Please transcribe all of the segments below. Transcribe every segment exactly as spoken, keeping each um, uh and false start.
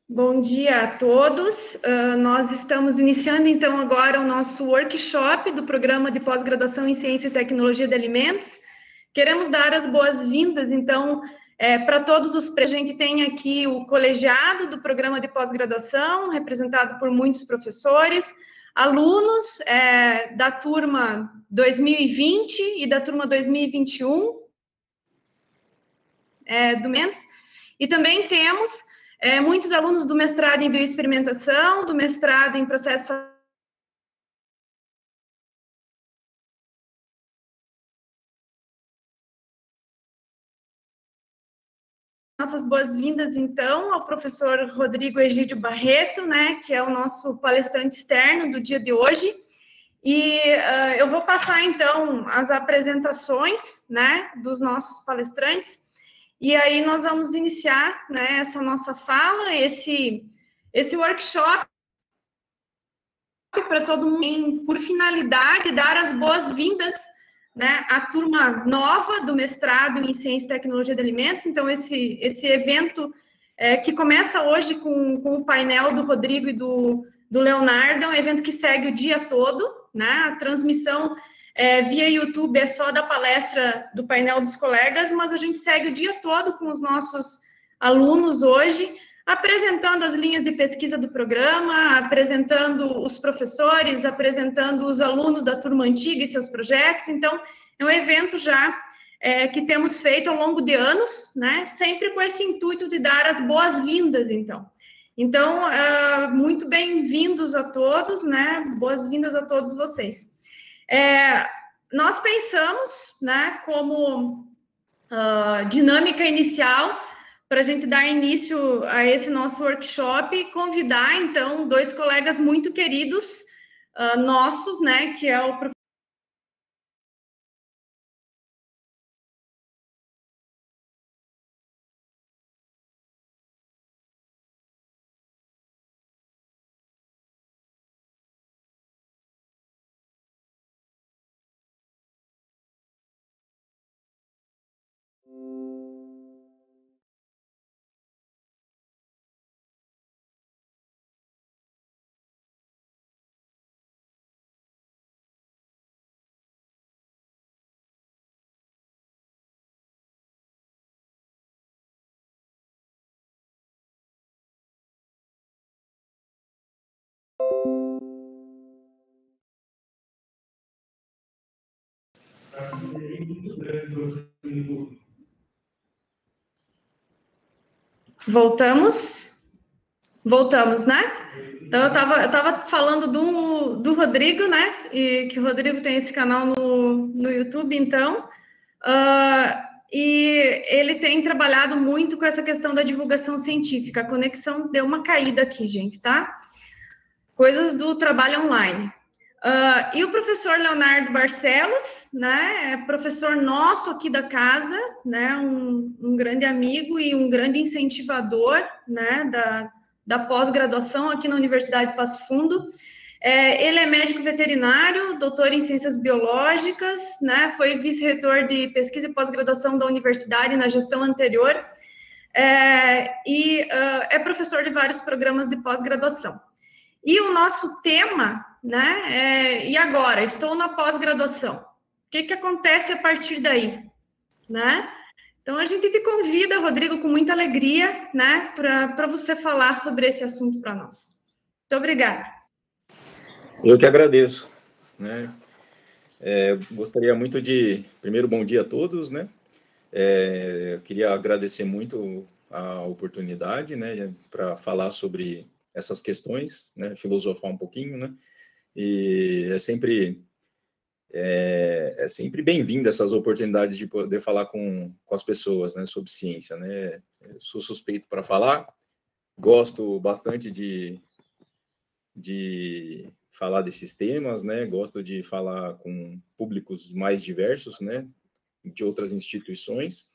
Bom dia a todos. Uh, nós estamos iniciando, então, agora o nosso workshop do Programa de Pós-Graduação em Ciência e Tecnologia de Alimentos. Queremos dar as boas-vindas, então, é, para todos os presentes. A gente tem aqui o colegiado do Programa de Pós-Graduação, representado por muitos professores, alunos é, da turma dois mil e vinte e da turma dois mil e vinte e um, é, do MENS, e também temos É, muitos alunos do mestrado em bioexperimentação, do mestrado em processo. Nossas boas-vindas, então, ao professor Rodrigo Egídio Barreto, né, que é o nosso palestrante externo do dia de hoje. E uh, eu vou passar, então, as apresentações, né, dos nossos palestrantes. E aí nós vamos iniciar, né, essa nossa fala, esse, esse workshop para todo mundo, tem por finalidade dar as boas-vindas, né, à turma nova do mestrado em Ciência e Tecnologia de Alimentos. Então, esse, esse evento é, que começa hoje com, com o painel do Rodrigo e do, do Leonardo, é um evento que segue o dia todo, né, a transmissão é, via YouTube é só da palestra do painel dos colegas, mas a gente segue o dia todo com os nossos alunos hoje, apresentando as linhas de pesquisa do programa, apresentando os professores, apresentando os alunos da turma antiga e seus projetos. Então, é um evento já é, que temos feito ao longo de anos, né, sempre com esse intuito de dar as boas-vindas, então. Então, uh, muito bem-vindos a todos, né, boas-vindas a todos vocês. É, nós pensamos, né, como uh, dinâmica inicial, para a gente dar início a esse nosso workshop, convidar, então, dois colegas muito queridos uh, nossos, né, que é o professor Voltamos? Voltamos, né? Então, eu estava eu tava falando do, do Rodrigo, né? E que o Rodrigo tem esse canal no, no YouTube, então. Uh, e ele tem trabalhado muito com essa questão da divulgação científica. A conexão deu uma caída aqui, gente, tá? Coisas do trabalho online. Uh, e o professor Leonardo Barcelos, né, é professor nosso aqui da casa, né, um, um grande amigo e um grande incentivador, né, da, da pós-graduação aqui na Universidade de Passo Fundo. É, ele é médico veterinário, doutor em ciências biológicas, né, foi vice-reitor de pesquisa e pós-graduação da universidade na gestão anterior, é, e uh, é professor de vários programas de pós-graduação. E o nosso tema, né, é, e agora? Estou na pós-graduação. O que, que acontece a partir daí? Né? Então, a gente te convida, Rodrigo, com muita alegria, né, para você falar sobre esse assunto para nós. Muito obrigada. Eu que agradeço, né? É, gostaria muito de, primeiro, bom dia a todos, né? É, eu queria agradecer muito a oportunidade, né, para falar sobre essas questões, né, filosofar um pouquinho, né? E é sempre é, é sempre bem-vindo essas oportunidades de poder falar com, com as pessoas, né, sobre ciência, né? Eu sou suspeito para falar, gosto bastante de de falar desses temas, né? Gosto de falar com públicos mais diversos, né? De outras instituições.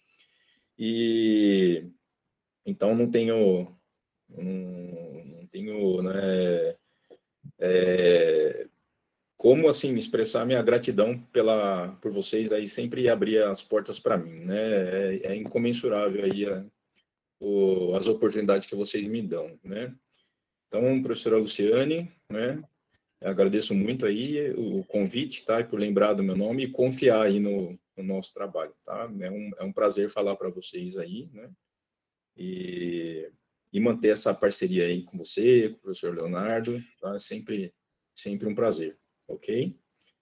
E então não tenho não, não tenho, né, é, como assim expressar minha gratidão pela por vocês aí sempre abrir as portas para mim, né? É, é incomensurável aí a, o, as oportunidades que vocês me dão, né? Então, professora Luciane, né? Agradeço muito aí o convite, tá? E por lembrar do meu nome e confiar aí no, no nosso trabalho, tá? É um, é um prazer falar para vocês aí, né? E, e manter essa parceria aí com você, com o professor Leonardo, tá? Sempre, sempre um prazer, ok?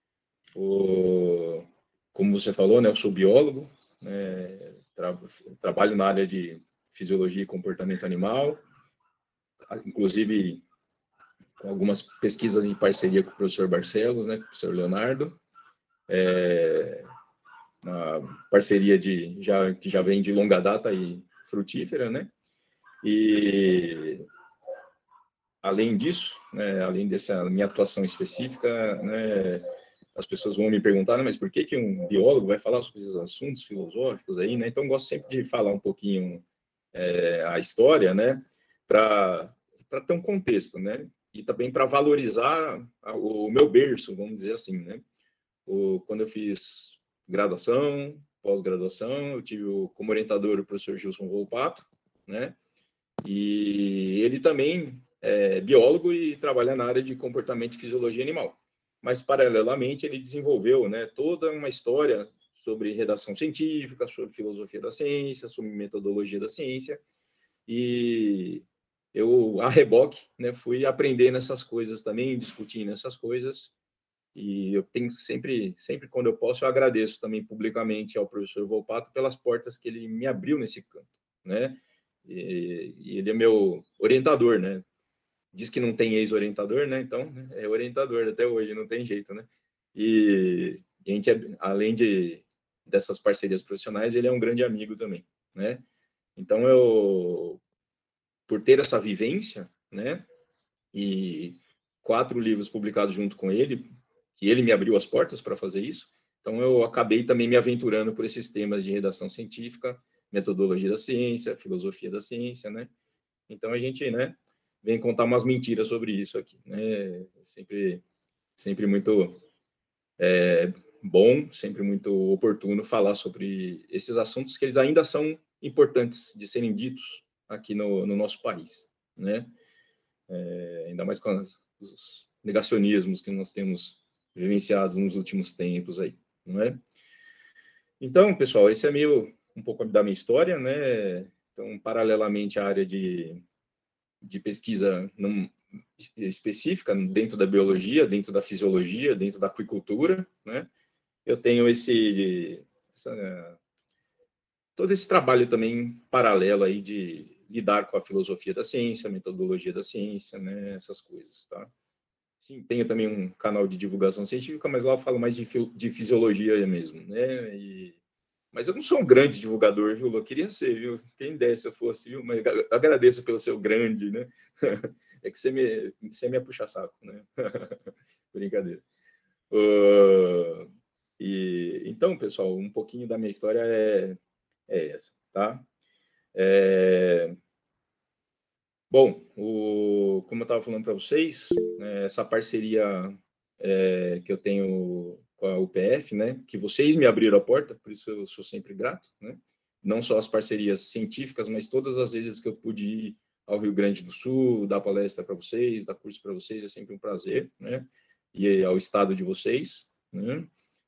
O, como você falou, né? Eu sou biólogo, né? Tra, trabalho na área de fisiologia e comportamento animal, inclusive com algumas pesquisas em parceria com o professor Barcelos, né, com o professor Leonardo, é, uma parceria de, já, que já vem de longa data e frutífera, né, e além disso, né, além dessa minha atuação específica, né, as pessoas vão me perguntar, né, mas por que que um biólogo vai falar sobre esses assuntos filosóficos aí, né, então eu gosto sempre de falar um pouquinho é, a história, né, para para ter um contexto, né, e também para valorizar o meu berço, vamos dizer assim, né? O, quando eu fiz graduação, pós-graduação, eu tive o, como orientador o professor Gilson Volpato, né? E ele também é biólogo e trabalha na área de comportamento e fisiologia animal. Mas, paralelamente, ele desenvolveu, né, toda uma história sobre redação científica, sobre filosofia da ciência, sobre metodologia da ciência, e eu, a reboque, né, fui aprendendo essas coisas também, discutindo essas coisas, e eu tenho sempre, sempre quando eu posso, eu agradeço também publicamente ao professor Volpato pelas portas que ele me abriu nesse campo, né, e, e ele é meu orientador, né, diz que não tem ex-orientador, né, então é orientador até hoje, não tem jeito, né, e, e a gente, além de, dessas parcerias profissionais, ele é um grande amigo também, né, então eu, por ter essa vivência, né, e quatro livros publicados junto com ele, que ele me abriu as portas para fazer isso, então eu acabei também me aventurando por esses temas de redação científica, metodologia da ciência, filosofia da ciência, né, então a gente, né, vem contar umas mentiras sobre isso aqui, né, sempre, sempre muito é, bom, sempre muito oportuno falar sobre esses assuntos que eles ainda são importantes de serem ditos aqui no, no nosso país, né? É, ainda mais com as, os negacionismos que nós temos vivenciados nos últimos tempos aí, não é? Então, pessoal, esse é meio um pouco da minha história, né? Então, paralelamente à área de, de pesquisa não, específica dentro da biologia, dentro da fisiologia, dentro da aquicultura, né? Eu tenho esse essa, todo esse trabalho também paralelo aí de lidar com a filosofia da ciência, a metodologia da ciência, né, essas coisas, tá? Sim, tenho também um canal de divulgação científica, mas lá eu falo mais de, de fisiologia mesmo, né? E, mas eu não sou um grande divulgador, viu? Eu queria ser, viu? Quem desse eu fosse, viu? Mas agradeço pelo seu grande, né? É que você me, você me puxa saco, né? Brincadeira. Uh, e então, pessoal, um pouquinho da minha história é, é essa, tá? É, bom, o, como eu estava falando para vocês, né, essa parceria é, que eu tenho com a U P F, né, que vocês me abriram a porta, por isso eu sou sempre grato, né? Não só as parcerias científicas, mas todas as vezes que eu pude ir ao Rio Grande do Sul, dar palestra para vocês, dar curso para vocês, é sempre um prazer, né? E ao estado de vocês, né?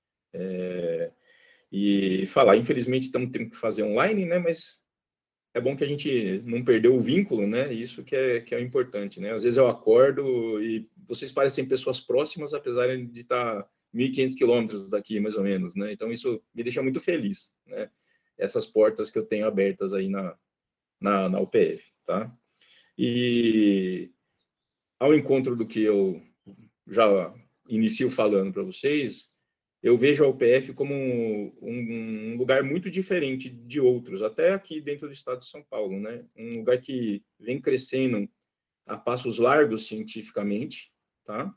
É, e falar, infelizmente estamos tendo que fazer online, né? Mas é bom que a gente não perdeu o vínculo, né? Isso que é, que é o importante, né? Às vezes eu acordo e vocês parecem pessoas próximas, apesar de estar mil e quinhentos quilômetros daqui, mais ou menos, né? Então isso me deixa muito feliz, né? Essas portas que eu tenho abertas aí na, na, na U P F, tá? E ao encontro do que eu já inicio falando para vocês, eu vejo a U P F como um, um, lugar muito diferente de outros, até aqui dentro do estado de São Paulo, né? Um lugar que vem crescendo a passos largos cientificamente, tá?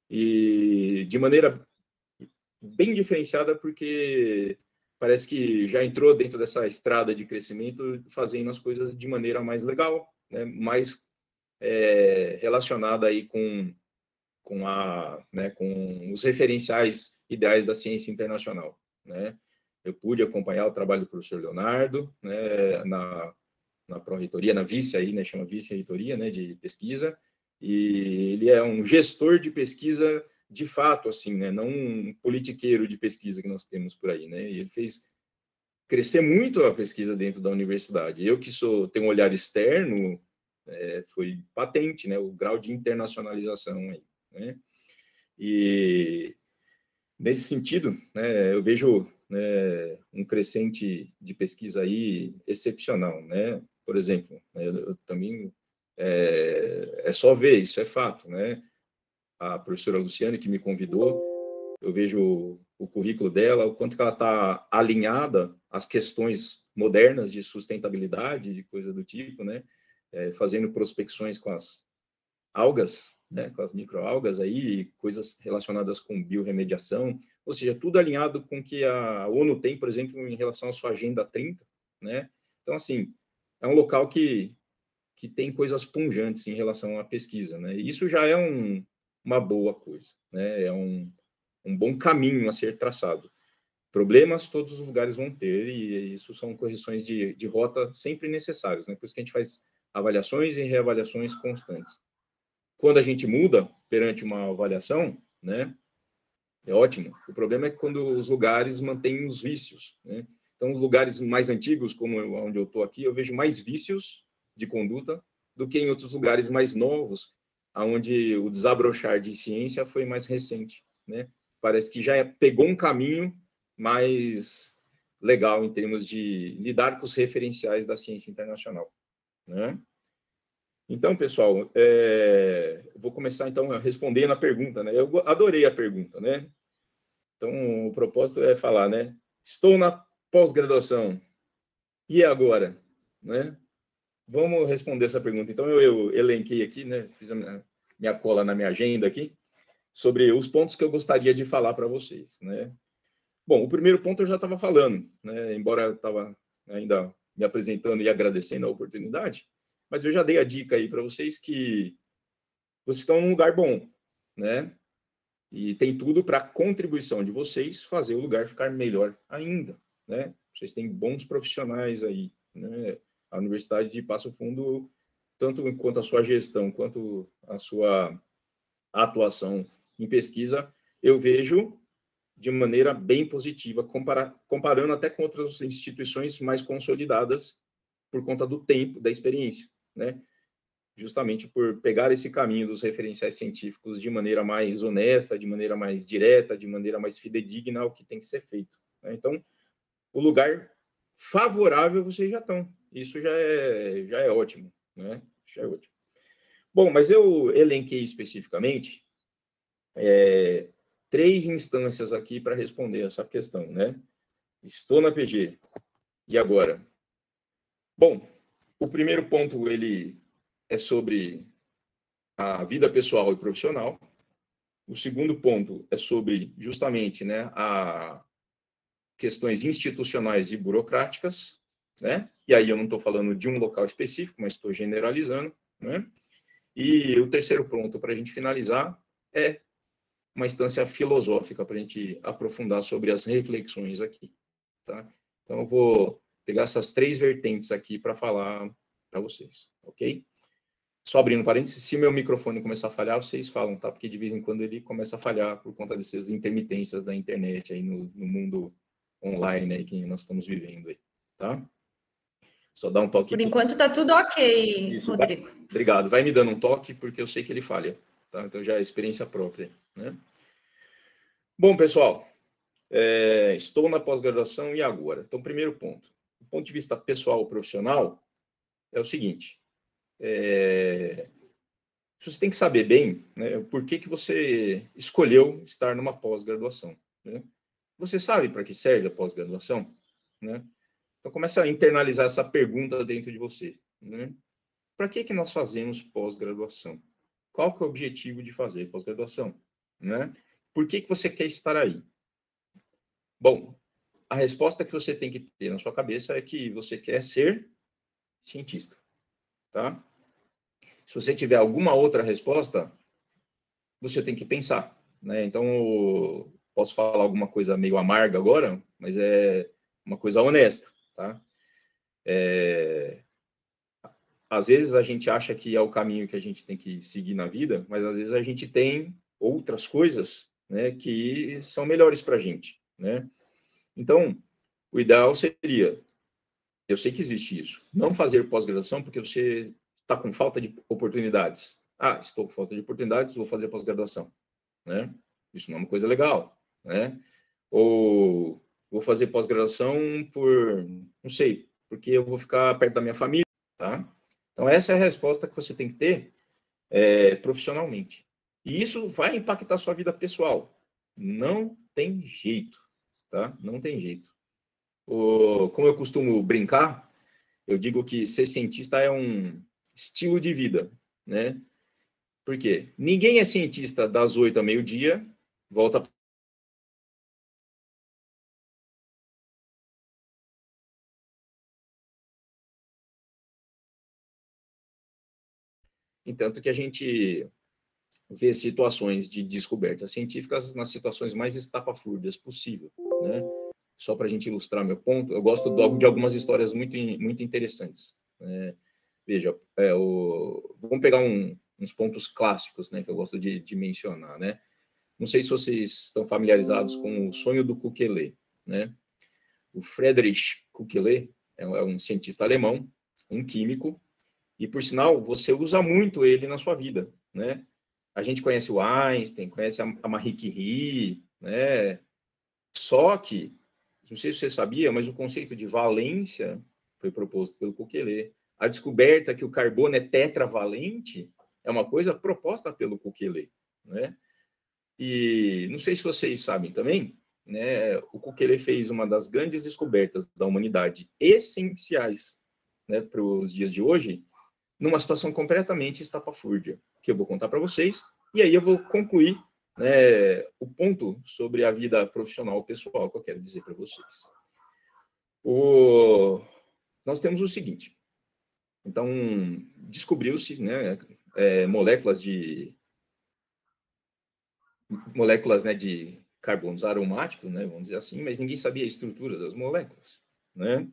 E de maneira bem diferenciada, porque parece que já entrou dentro dessa estrada de crescimento, fazendo as coisas de maneira mais legal, né? Mais é, relacionada aí com com, a, né, com os referenciais ideais da ciência internacional, né? Eu pude acompanhar o trabalho do professor Leonardo, né, na, na pró-reitoria, na vice aí, né, chama vice-reitoria, né, de pesquisa, e ele é um gestor de pesquisa de fato, assim, né, não um politiqueiro de pesquisa que nós temos por aí, né, e ele fez crescer muito a pesquisa dentro da universidade. Eu que sou, tenho um olhar externo, é, foi patente, né, o grau de internacionalização aí, né, e nesse sentido, né, eu vejo, né, um crescente de pesquisa aí excepcional, né, por exemplo, eu, eu também, é, é só ver, isso é fato, né, a professora Luciane que me convidou, eu vejo o currículo dela, o quanto que ela está alinhada às questões modernas de sustentabilidade, de coisa do tipo, né, é, fazendo prospecções com as algas, né, com as microalgas aí, coisas relacionadas com biorremediação, ou seja, tudo alinhado com o que a ONU tem, por exemplo, em relação à sua Agenda trinta, né? Então, assim, é um local que, que tem coisas punjantes em relação à pesquisa, né? E isso já é um, uma boa coisa, né? É um, um bom caminho a ser traçado. Problemas todos os lugares vão ter, e isso são correções de, de rota sempre necessárias, né? Por isso que a gente faz avaliações e reavaliações constantes. Quando a gente muda perante uma avaliação, né, é ótimo. O problema é quando os lugares mantêm os vícios, né? Então, os lugares mais antigos, como onde eu estou aqui, eu vejo mais vícios de conduta do que em outros lugares mais novos, onde o desabrochar de ciência foi mais recente, né? Parece que já pegou um caminho mais legal em termos de lidar com os referenciais da ciência internacional, né? Então, pessoal, é, eu vou começar, então, respondendo a pergunta, né? Eu adorei a pergunta, né? Então, o propósito é falar, né? Estou na pós-graduação, e agora? Né? Vamos responder essa pergunta. Então, eu, eu elenquei aqui, né? Fiz a minha, minha cola na minha agenda aqui, sobre os pontos que eu gostaria de falar para vocês, né? Bom, o primeiro ponto eu já estava falando, né? Embora eu estava ainda me apresentando e agradecendo a oportunidade, mas eu já dei a dica aí para vocês que vocês estão num lugar bom, né? E tem tudo para a contribuição de vocês fazer o lugar ficar melhor ainda, né? Vocês têm bons profissionais aí, né? A Universidade de Passo Fundo, tanto quanto a sua gestão, quanto a sua atuação em pesquisa, eu vejo de maneira bem positiva, compara, comparando até com outras instituições mais consolidadas por conta do tempo, da experiência, né? Justamente por pegar esse caminho dos referenciais científicos de maneira mais honesta, de maneira mais direta, de maneira mais fidedigna ao que tem que ser feito, né? Então, o lugar favorável vocês já estão. Isso já é, já é ótimo, né? Já é ótimo. Bom, mas eu elenquei especificamente é, três instâncias aqui para responder essa questão, né? Estou na P G. E agora? Bom, o primeiro ponto, ele é sobre a vida pessoal e profissional. O segundo ponto é sobre, justamente, né, a questões institucionais e burocráticas, né? E aí eu não estou falando de um local específico, mas estou generalizando, né? E o terceiro ponto, para a gente finalizar, é uma instância filosófica, para a gente aprofundar sobre as reflexões aqui, tá? Então, eu vou pegar essas três vertentes aqui para falar para vocês, ok? Só abrindo parênteses, se meu microfone começar a falhar, vocês falam, tá? Porque de vez em quando ele começa a falhar por conta dessas intermitências da internet aí no, no mundo online aí que nós estamos vivendo aí, tá? Só dá um toque. Por enquanto tá tudo ok, Isso, Rodrigo. vai, obrigado. Vai me dando um toque, porque eu sei que ele falha, tá? Então já é experiência própria, né? Bom, pessoal, é, estou na pós-graduação e agora? Então, primeiro ponto. Do ponto de vista pessoal ou profissional, é o seguinte, é, você tem que saber bem, né, por que, que você escolheu estar numa pós-graduação, né? Você sabe para que serve a pós-graduação, né? Então, começa a internalizar essa pergunta dentro de você, né? Para que, que nós fazemos pós-graduação? Qual que é o objetivo de fazer pós-graduação, né? Por que, que você quer estar aí? Bom, a resposta que você tem que ter na sua cabeça é que você quer ser cientista, tá? Se você tiver alguma outra resposta, você tem que pensar, né? Então, posso falar alguma coisa meio amarga agora, mas é uma coisa honesta, tá? É... às vezes a gente acha que é o caminho que a gente tem que seguir na vida, mas às vezes a gente tem outras coisas, né, que são melhores para a gente, né? Então, o ideal seria, eu sei que existe isso, não fazer pós-graduação porque você está com falta de oportunidades. Ah, estou com falta de oportunidades, vou fazer pós-graduação, né? Isso não é uma coisa legal, né? Ou vou fazer pós-graduação por, não sei, porque eu vou ficar perto da minha família, tá? Então, essa é a resposta que você tem que ter é, profissionalmente. E isso vai impactar a sua vida pessoal. Não tem jeito, tá? Não tem jeito. O, como eu costumo brincar, eu digo que ser cientista é um estilo de vida, né? Por quê? Ninguém é cientista das oito ao meio-dia, volta. Entanto que a gente vê situações de descobertas científicas nas situações mais estapafúrdias possível, né? Só para a gente ilustrar meu ponto, eu gosto de algumas histórias muito, muito interessantes. É, veja, é, o, vamos pegar um, uns pontos clássicos, né, que eu gosto de, de mencionar, né? Não sei se vocês estão familiarizados com o sonho do Kukele, né? O Friedrich Kukele é, é um cientista alemão, um químico, e, por sinal, você usa muito ele na sua vida, né? A gente conhece o Einstein, conhece a Marie Curie, né? Só que, não sei se você sabia, mas o conceito de valência foi proposto pelo Kukele. A descoberta que o carbono é tetravalente é uma coisa proposta pelo Kukele, né? E não sei se vocês sabem também, né? O Kukele fez uma das grandes descobertas da humanidade essenciais, né, para os dias de hoje, numa situação completamente estapafúrdia, que eu vou contar para vocês, e aí eu vou concluir, né, o ponto sobre a vida profissional pessoal que eu quero dizer para vocês. O... Nós temos o seguinte, então, descobriu-se, né, é, moléculas de moléculas, né, de carbonos aromáticos, né, vamos dizer assim, mas ninguém sabia a estrutura das moléculas, né?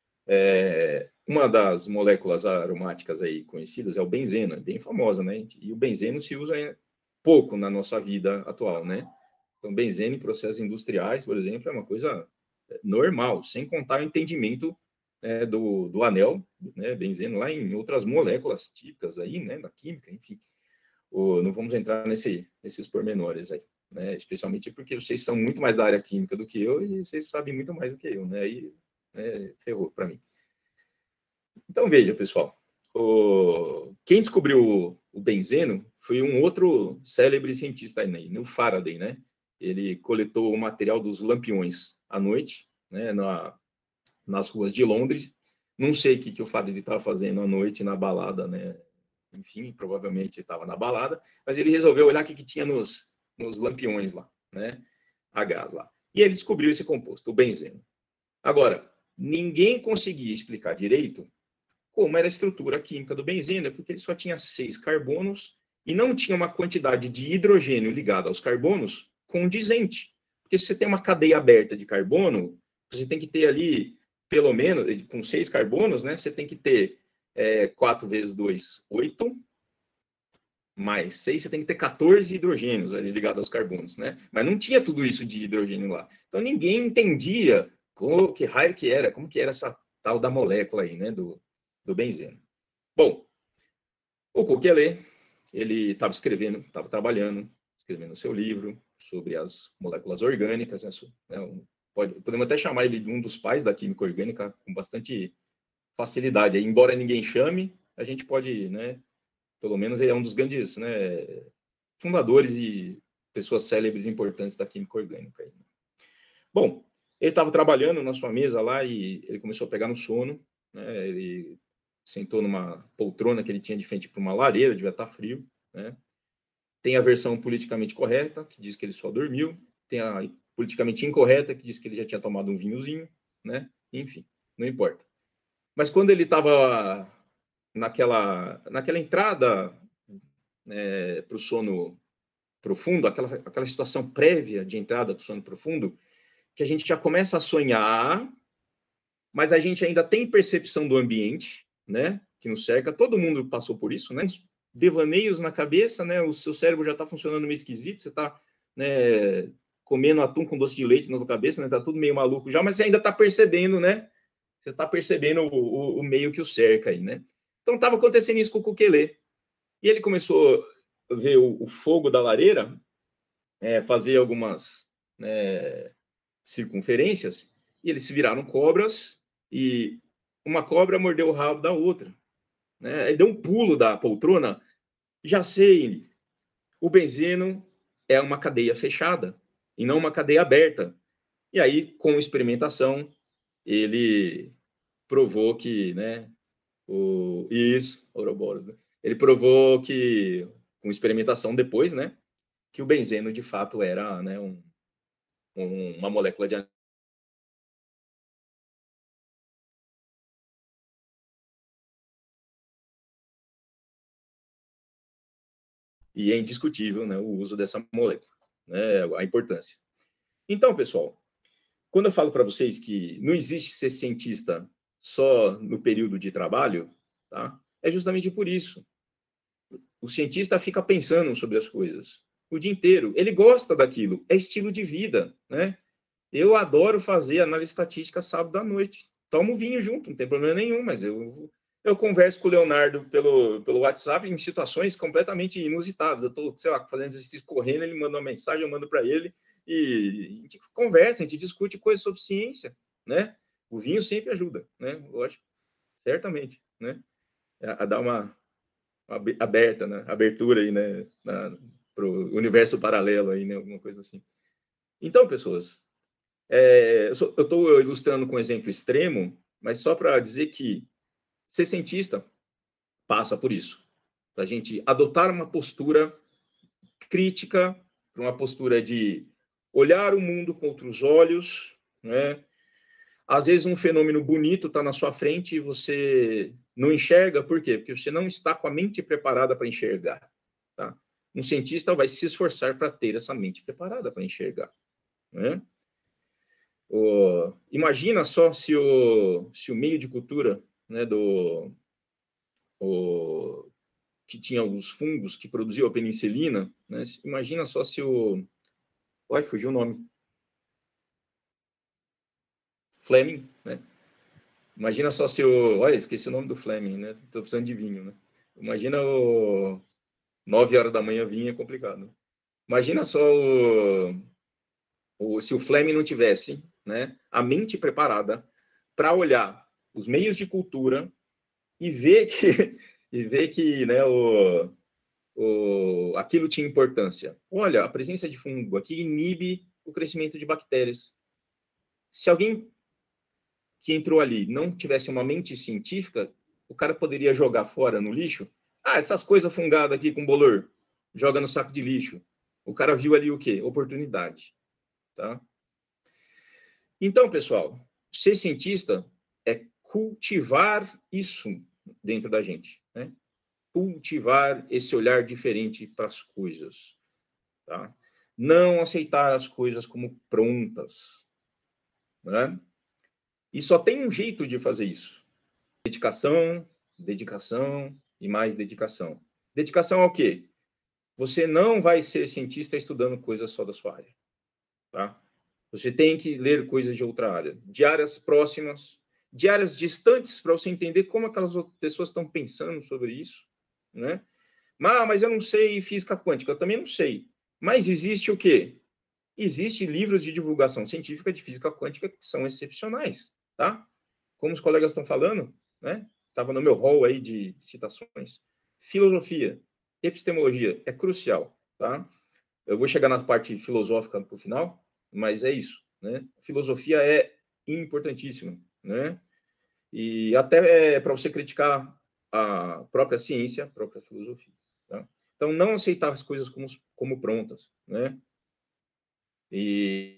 É, uma das moléculas aromáticas aí conhecidas é o benzeno, é bem famosa, né? E o benzeno se usa pouco na nossa vida atual, né? Então, benzeno em processos industriais, por exemplo, é uma coisa normal, sem contar o entendimento é, do, do anel, né? Benzeno lá em outras moléculas típicas aí, né? Da química, enfim. O, não vamos entrar nesse, nesses pormenores aí, né? Especialmente porque vocês são muito mais da área química do que eu e vocês sabem muito mais do que eu, né? Aí é, ferrou para mim. Então, veja, pessoal, o... quem descobriu o, o benzeno foi um outro célebre cientista aí, o Faraday, né? Ele coletou o material dos lampiões à noite, né, na, nas ruas de Londres. Não sei o que, que o Faraday estava fazendo à noite na balada, né? Enfim, provavelmente estava na balada, mas ele resolveu olhar o que, que tinha nos, nos lampiões lá, né? A gás lá. E ele descobriu esse composto, o benzeno. Agora, ninguém conseguia explicar direito como era a estrutura química do benzeno, porque ele só tinha seis carbonos e não tinha uma quantidade de hidrogênio ligada aos carbonos condizente. Porque se você tem uma cadeia aberta de carbono, você tem que ter ali, pelo menos, com seis carbonos, né, você tem que ter é, quatro vezes dois, oito, mais seis, você tem que ter quatorze hidrogênios ali ligados aos carbonos, né? Mas não tinha tudo isso de hidrogênio lá. Então ninguém entendia como, que raio que era, como que era essa tal da molécula aí, né, do, do benzeno. Bom, o Kukele, ele estava escrevendo, estava trabalhando, escrevendo o seu livro sobre as moléculas orgânicas, né, um, pode, podemos até chamar ele de um dos pais da química orgânica com bastante facilidade. Embora ninguém chame, a gente pode, né, pelo menos ele é um dos grandes, né, fundadores e pessoas célebres importantes da química orgânica. Bom, ele estava trabalhando na sua mesa lá e ele começou a pegar no sono, né, ele sentou numa poltrona que ele tinha de frente para uma lareira, devia estar frio, né? Tem a versão politicamente correta, que diz que ele só dormiu, tem a politicamente incorreta, que diz que ele já tinha tomado um vinhozinho, né? Enfim, não importa. Mas quando ele estava naquela, naquela entrada é, para o sono profundo, aquela, aquela situação prévia de entrada para o sono profundo, que a gente já começa a sonhar, mas a gente ainda tem percepção do ambiente, né? que nos cerca, todo mundo passou por isso, né? Uns devaneios na cabeça, né? O seu cérebro já está funcionando meio esquisito, você está, né, comendo atum com doce de leite na sua cabeça, né? Tá tudo meio maluco já, mas você ainda está percebendo, né? Você está percebendo o, o, o meio que o cerca aí, né? Então estava acontecendo isso com o Kukele. E ele começou a ver o, o fogo da lareira, é, fazer algumas, né, circunferências, e eles se viraram cobras, e uma cobra mordeu o rabo da outra. Né? Ele deu um pulo da poltrona. Já sei, o benzeno é uma cadeia fechada, e não uma cadeia aberta. E aí, com experimentação, ele provou que, né, o, isso, Ouroboros, né? Ele provou que, com experimentação depois, né, que o benzeno, de fato, era, né, um, um, uma molécula de e é indiscutível, né, o uso dessa molécula, né, a importância. Então, pessoal, quando eu falo para vocês que não existe ser cientista só no período de trabalho, tá? É justamente por isso. O cientista fica pensando sobre as coisas o dia inteiro. Ele gosta daquilo, é estilo de vida, né? Eu adoro fazer análise estatística sábado à noite. Tomo vinho junto, não tem problema nenhum, mas eu, eu converso com o Leonardo pelo, pelo WhatsApp em situações completamente inusitadas. Eu estou, sei lá, fazendo exercício correndo, ele manda uma mensagem, eu mando para ele, e a gente conversa, a gente discute coisas sobre ciência, né? O vinho sempre ajuda, né? Lógico, certamente, né? A, a dar uma, uma aberta, né? Abertura aí, né? Para o universo paralelo aí, né? Alguma coisa assim. Então, pessoas, é, eu estou ilustrando com um exemplo extremo, mas só para dizer que ser cientista passa por isso. Para a gente adotar uma postura crítica, uma postura de olhar o mundo com outros olhos, né? Às vezes um fenômeno bonito está na sua frente e você não enxerga, por quê? Porque você não está com a mente preparada para enxergar. Tá? Um cientista vai se esforçar para ter essa mente preparada para enxergar. Né? O, imagina só se o, se o meio de cultura, né, do, o, que tinha os fungos que produziam a penicilina, né, imagina só se o... Uai, fugiu o nome. Fleming, né? Imagina só se o... Olha, esqueci o nome do Fleming, né? Estou precisando de vinho, né? Imagina o... Nove horas da manhã vinho é complicado. Imagina só o... o... se o Fleming não tivesse, né, a mente preparada para olhar os meios de cultura e ver que, e ver que, né, o, o, aquilo tinha importância. Olha, a presença de fungo aqui inibe o crescimento de bactérias. Se alguém que entrou ali não tivesse uma mente científica, o cara poderia jogar fora no lixo. Ah, essas coisas fungadas aqui com bolor, joga no saco de lixo. O cara viu ali o quê? Oportunidade. Tá? Então, pessoal, ser cientista é cultivar isso dentro da gente, né? Cultivar esse olhar diferente para as coisas, tá? Não aceitar as coisas como prontas, né? E só tem um jeito de fazer isso: dedicação, dedicação e mais dedicação. Dedicação ao quê? Você não vai ser cientista estudando coisas só da sua área, tá? Você tem que ler coisas de outra área, de áreas próximas, de áreas distantes, para você entender como aquelas outras pessoas estão pensando sobre isso, né? Ah, mas eu não sei física quântica, eu também não sei. Mas existe o quê? Existe livros de divulgação científica de física quântica que são excepcionais, tá? Como os colegas estão falando, né? Estava no meu hall aí de citações. Filosofia, epistemologia é crucial, tá? Eu vou chegar na parte filosófica no final, mas é isso, né? Filosofia é importantíssima, né? E até é para você criticar a própria ciência, a própria filosofia, tá? Então, não aceitar as coisas como, como prontas, né? E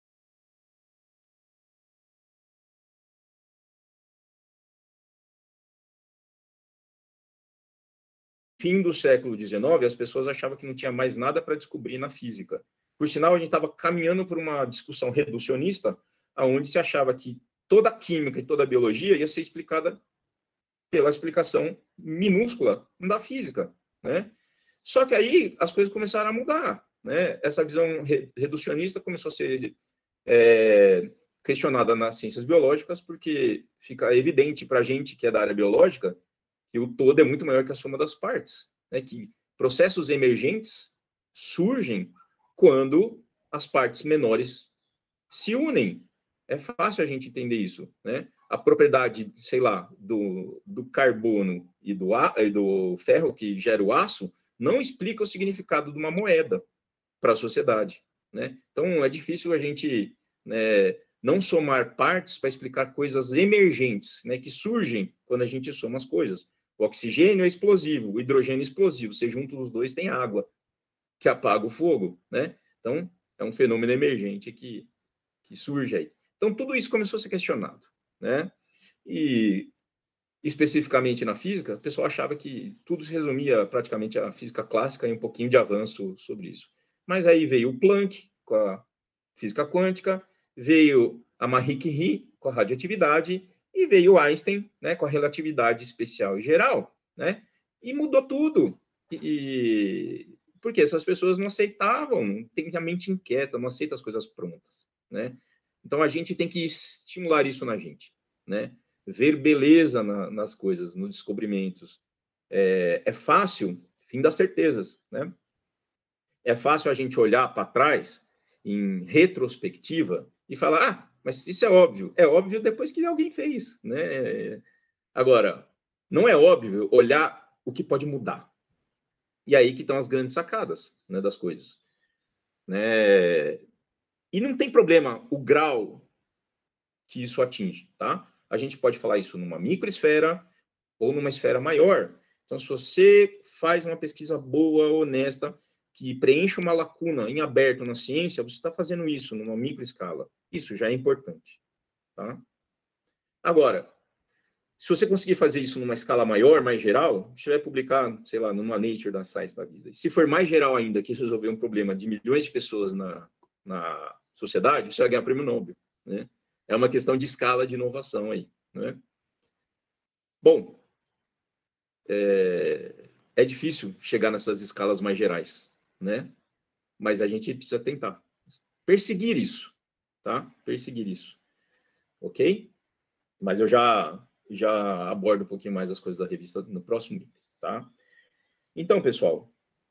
fim do século dezenove, as pessoas achavam que não tinha mais nada para descobrir na física. Por sinal, a gente estava caminhando por uma discussão reducionista, onde se achava que toda a química e toda a biologia ia ser explicada pela explicação minúscula da física, né? Só que aí as coisas começaram a mudar, né? Essa visão re reducionista começou a ser é, questionada nas ciências biológicas, porque fica evidente para a gente que é da área biológica que o todo é muito maior que a soma das partes, né? Que processos emergentes surgem quando as partes menores se unem. É fácil a gente entender isso, né? A propriedade, sei lá, do, do carbono e do, e do ferro que gera o aço não explica o significado de uma moeda para a sociedade, né? Então, é difícil a gente, né, não somar partes para explicar coisas emergentes, né, que surgem quando a gente soma as coisas. O oxigênio é explosivo, o hidrogênio é explosivo. Você junta os dois, tem água, que apaga o fogo, né? Então, é um fenômeno emergente que, que surge aí. Então, tudo isso começou a ser questionado, né? E, especificamente na física, o pessoal achava que tudo se resumia praticamente à física clássica e um pouquinho de avanço sobre isso. Mas aí veio o Planck, com a física quântica, veio a Marie Curie, com a radioatividade, e veio Einstein, né, com a relatividade especial e geral, né? E mudou tudo. E, porque essas pessoas não aceitavam, têm a mente inquieta, não aceitam as coisas prontas, né? Então, a gente tem que estimular isso na gente, né? Ver beleza na, nas coisas, nos descobrimentos. É, é fácil, fim das certezas, né? É fácil a gente olhar para trás, em retrospectiva, e falar, ah, mas isso é óbvio. É óbvio depois que alguém fez, né? Agora, não é óbvio olhar o que pode mudar. E aí que estão as grandes sacadas, né, das coisas, né? E não tem problema o grau que isso atinge, tá? A gente pode falar isso numa microesfera ou numa esfera maior. Então, se você faz uma pesquisa boa, honesta, que preenche uma lacuna em aberto na ciência, você está fazendo isso numa microescala. Isso já é importante, tá? Agora, se você conseguir fazer isso numa escala maior, mais geral, você vai publicar, sei lá, numa Nature da Science da vida. E se for mais geral ainda, que resolver um problema de milhões de pessoas na, na sociedade, você vai ganhar prêmio Nobel, né? É uma questão de escala de inovação aí, né? Bom, é, é difícil chegar nessas escalas mais gerais, né? Mas a gente precisa tentar. Perseguir isso, tá? Perseguir isso, ok? Mas eu já, já abordo um pouquinho mais as coisas da revista no próximo item, tá? Então, pessoal,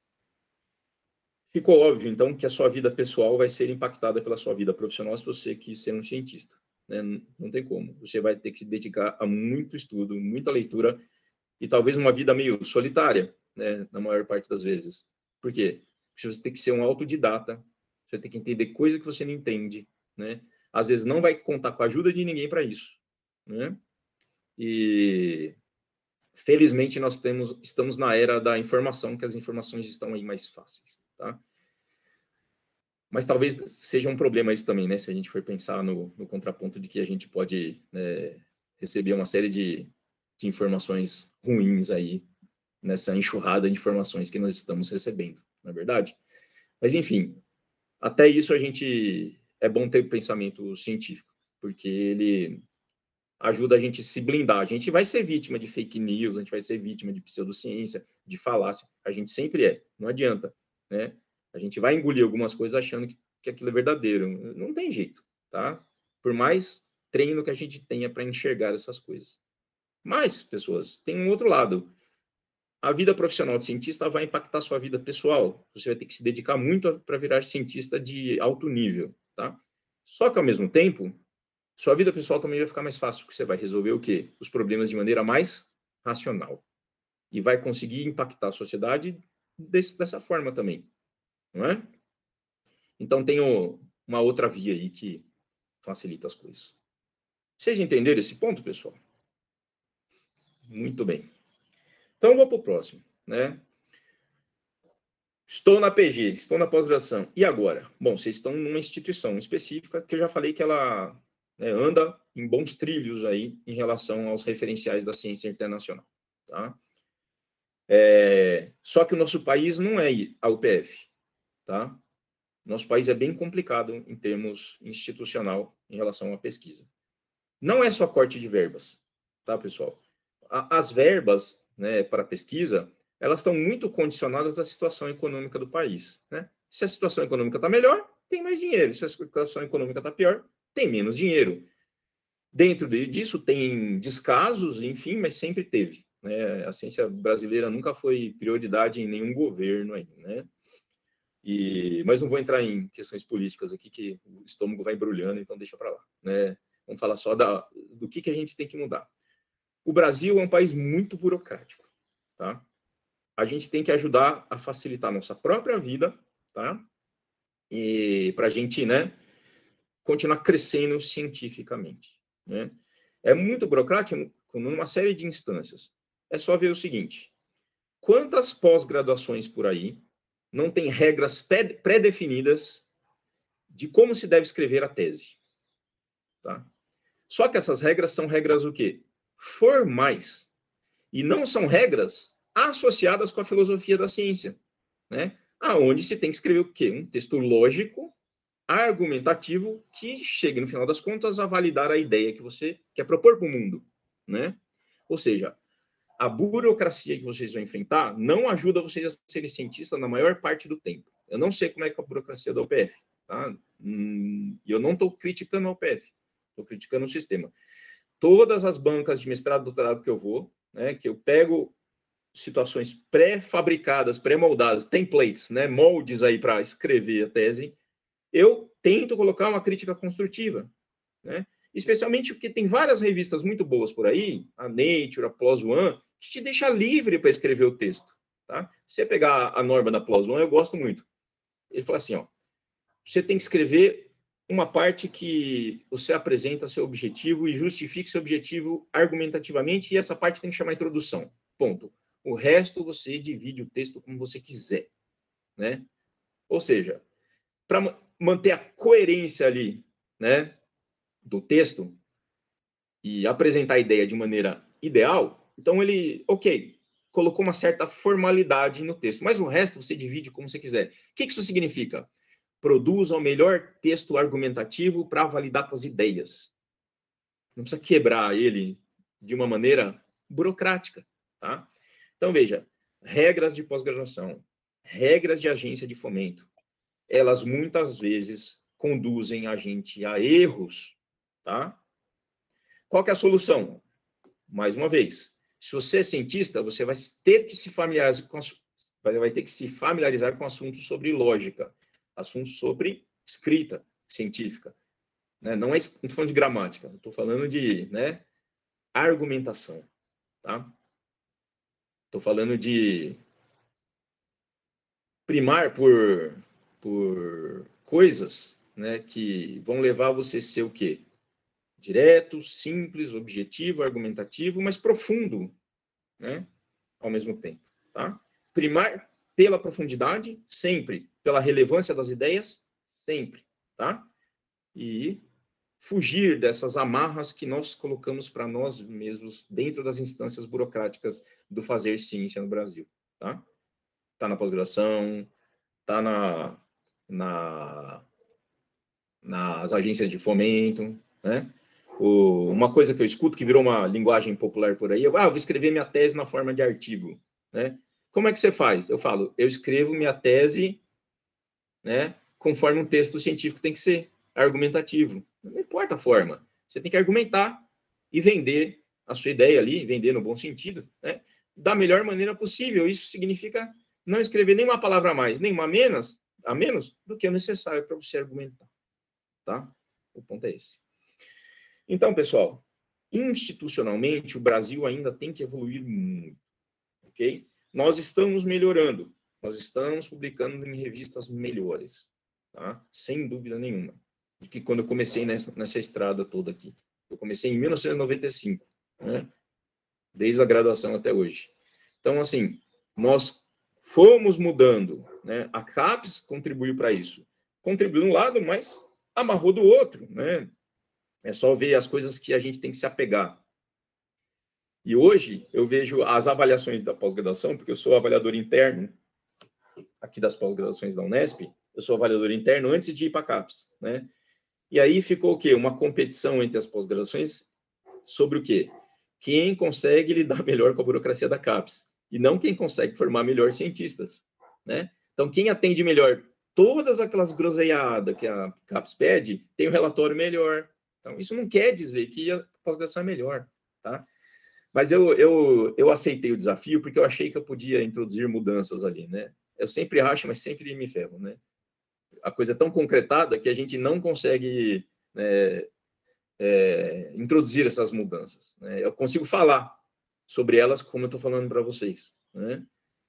ficou óbvio, então, que a sua vida pessoal vai ser impactada pela sua vida profissional se você quis ser um cientista, né? Não tem como. Você vai ter que se dedicar a muito estudo, muita leitura e talvez uma vida meio solitária, né? Na maior parte das vezes. Por quê? Porque você tem que ser um autodidata, você tem que entender coisa que você não entende, né? Às vezes não vai contar com a ajuda de ninguém para isso, né? E felizmente nós temos, estamos na era da informação, que as informações estão aí mais fáceis, tá? Mas talvez seja um problema isso também, né? Se a gente for pensar no, no contraponto de que a gente pode, né, receber uma série de, de informações ruins aí, nessa enxurrada de informações que nós estamos recebendo, não é verdade? Mas, enfim, até isso a gente, é bom ter pensamento científico, porque ele ajuda a gente a se blindar. A gente vai ser vítima de fake news, a gente vai ser vítima de pseudociência, de falácia, a gente sempre é, não adianta, né? A gente vai engolir algumas coisas achando que, que aquilo é verdadeiro, não tem jeito, tá? Por mais treino que a gente tenha para enxergar essas coisas. Mas, pessoas, tem um outro lado. A vida profissional de cientista vai impactar a sua vida pessoal. Você vai ter que se dedicar muito para virar cientista de alto nível, tá? Só que, ao mesmo tempo, sua vida pessoal também vai ficar mais fácil, porque você vai resolver o quê? Os problemas de maneira mais racional. E vai conseguir impactar a sociedade desse, dessa forma também, não é? Então, tem uma outra via aí que facilita as coisas. Vocês entenderam esse ponto, pessoal? Muito bem. Então, eu vou para o próximo, né? Estou na P G, estou na pós-graduação. E agora? Bom, vocês estão numa instituição específica que eu já falei que ela, né, anda em bons trilhos aí em relação aos referenciais da ciência internacional, tá? É, só que o nosso país não é a U P F, tá? Nosso país é bem complicado em termos institucional em relação à pesquisa. Não é só corte de verbas, tá, pessoal? a, as verbas, né, para pesquisa, elas estão muito condicionadas à situação econômica do país, né? Se a situação econômica está melhor, tem mais dinheiro. Se a situação econômica está pior, tem menos dinheiro. Dentro disso tem descasos, enfim, mas sempre teve, né? A ciência brasileira nunca foi prioridade em nenhum governo aí, né? E, mas não vou entrar em questões políticas aqui, que o estômago vai embrulhando, então deixa para lá, né? Vamos falar só da, do que, que a gente tem que mudar. O Brasil é um país muito burocrático, tá? A gente tem que ajudar a facilitar a nossa própria vida, tá? E para a gente, né, continuar crescendo cientificamente, né? É muito burocrático numa série de instâncias. É só ver o seguinte: quantas pós-graduações por aí não tem regras pré-definidas de como se deve escrever a tese, tá? Só que essas regras são regras o quê? Formais. E não são regras associadas com a filosofia da ciência, né? Aonde se tem que escrever o quê? Um texto lógico, argumentativo, que chegue, no final das contas, a validar a ideia que você quer propor para o mundo, né? Ou seja, a burocracia que vocês vão enfrentar não ajuda vocês a serem cientistas na maior parte do tempo. Eu não sei como é que é a burocracia da U P F, tá? E eu não estou criticando a U P F, estou criticando o sistema. Todas as bancas de mestrado, doutorado que eu vou, né, que eu pego situações pré-fabricadas, pré-moldadas, templates, né, moldes aí para escrever a tese, eu tento colocar uma crítica construtiva, né? Especialmente porque tem várias revistas muito boas por aí, a Nature, a PLOS ONE, que te deixa livre para escrever o texto, tá? Se você pegar a norma da PLOS ONE, eu gosto muito. Ele fala assim, ó, você tem que escrever uma parte que você apresenta seu objetivo e justifique seu objetivo argumentativamente, e essa parte tem que chamar introdução. Ponto. O resto você divide o texto como você quiser, né? Ou seja, para manter a coerência ali, né, do texto e apresentar a ideia de maneira ideal, então ele, ok, colocou uma certa formalidade no texto, mas o resto você divide como você quiser. O que isso significa? Produza o melhor texto argumentativo para validar suas ideias. Não precisa quebrar ele de uma maneira burocrática, tá? Então, veja, regras de pós-graduação, regras de agência de fomento, elas muitas vezes conduzem a gente a erros, tá? Qual que é a solução? Mais uma vez, se você é cientista, você vai ter que se familiarizar com, vai ter que se familiarizar com assuntos sobre lógica, assuntos sobre escrita científica, né? Não é, não estou falando de gramática, estou falando de, né, argumentação, tá? Estou falando de primar por, por coisas, né, que vão levar você a ser o quê? Direto, simples, objetivo, argumentativo, mas profundo, né, ao mesmo tempo, tá? Primar pela profundidade, sempre. Pela relevância das ideias, sempre, tá? E fugir dessas amarras que nós colocamos para nós mesmos dentro das instâncias burocráticas do fazer ciência no Brasil, tá? Tá na pós-graduação, tá na, na, nas agências de fomento, né? O, uma coisa que eu escuto que virou uma linguagem popular por aí, eu, ah, eu vou escrever minha tese na forma de artigo, né? Como é que você faz? Eu falo, eu escrevo minha tese, né, conforme um texto científico tem que ser, argumentativo. Não importa a forma, você tem que argumentar e vender a sua ideia ali, vender no bom sentido, né, da melhor maneira possível. Isso significa não escrever nenhuma palavra a mais, nenhuma a menos, a menos do que é necessário para você argumentar, tá? O ponto é esse. Então, pessoal, institucionalmente, o Brasil ainda tem que evoluir muito, ok? Nós estamos melhorando, nós estamos publicando em revistas melhores, tá? Sem dúvida nenhuma. Porque quando eu comecei nessa, nessa estrada toda aqui, eu comecei em mil novecentos e noventa e cinco, né? Desde a graduação até hoje. Então, assim, nós fomos mudando, né? A CAPES contribuiu para isso. Contribuiu de um lado, mas amarrou do outro, né? É só ver as coisas que a gente tem que se apegar. E hoje eu vejo as avaliações da pós-graduação, porque eu sou avaliador interno aqui das pós-graduações da Unesp, eu sou avaliador interno antes de ir para a CAPES, né? E aí ficou o quê? Uma competição entre as pós-graduações sobre o quê? quem consegue lidar melhor com a burocracia da CAPES, e não quem consegue formar melhor cientistas, né? Então, quem atende melhor todas aquelas groselhadas que a CAPES pede, tem um relatório melhor. Então, isso não quer dizer que a pós-graduação é melhor, tá? Mas eu, eu, eu aceitei o desafio porque eu achei que eu podia introduzir mudanças ali, né? Eu sempre acho, mas sempre me ferro, né? A coisa é tão concretada que a gente não consegue, né, é, introduzir essas mudanças, né? Eu consigo falar sobre elas como eu estou falando para vocês, né?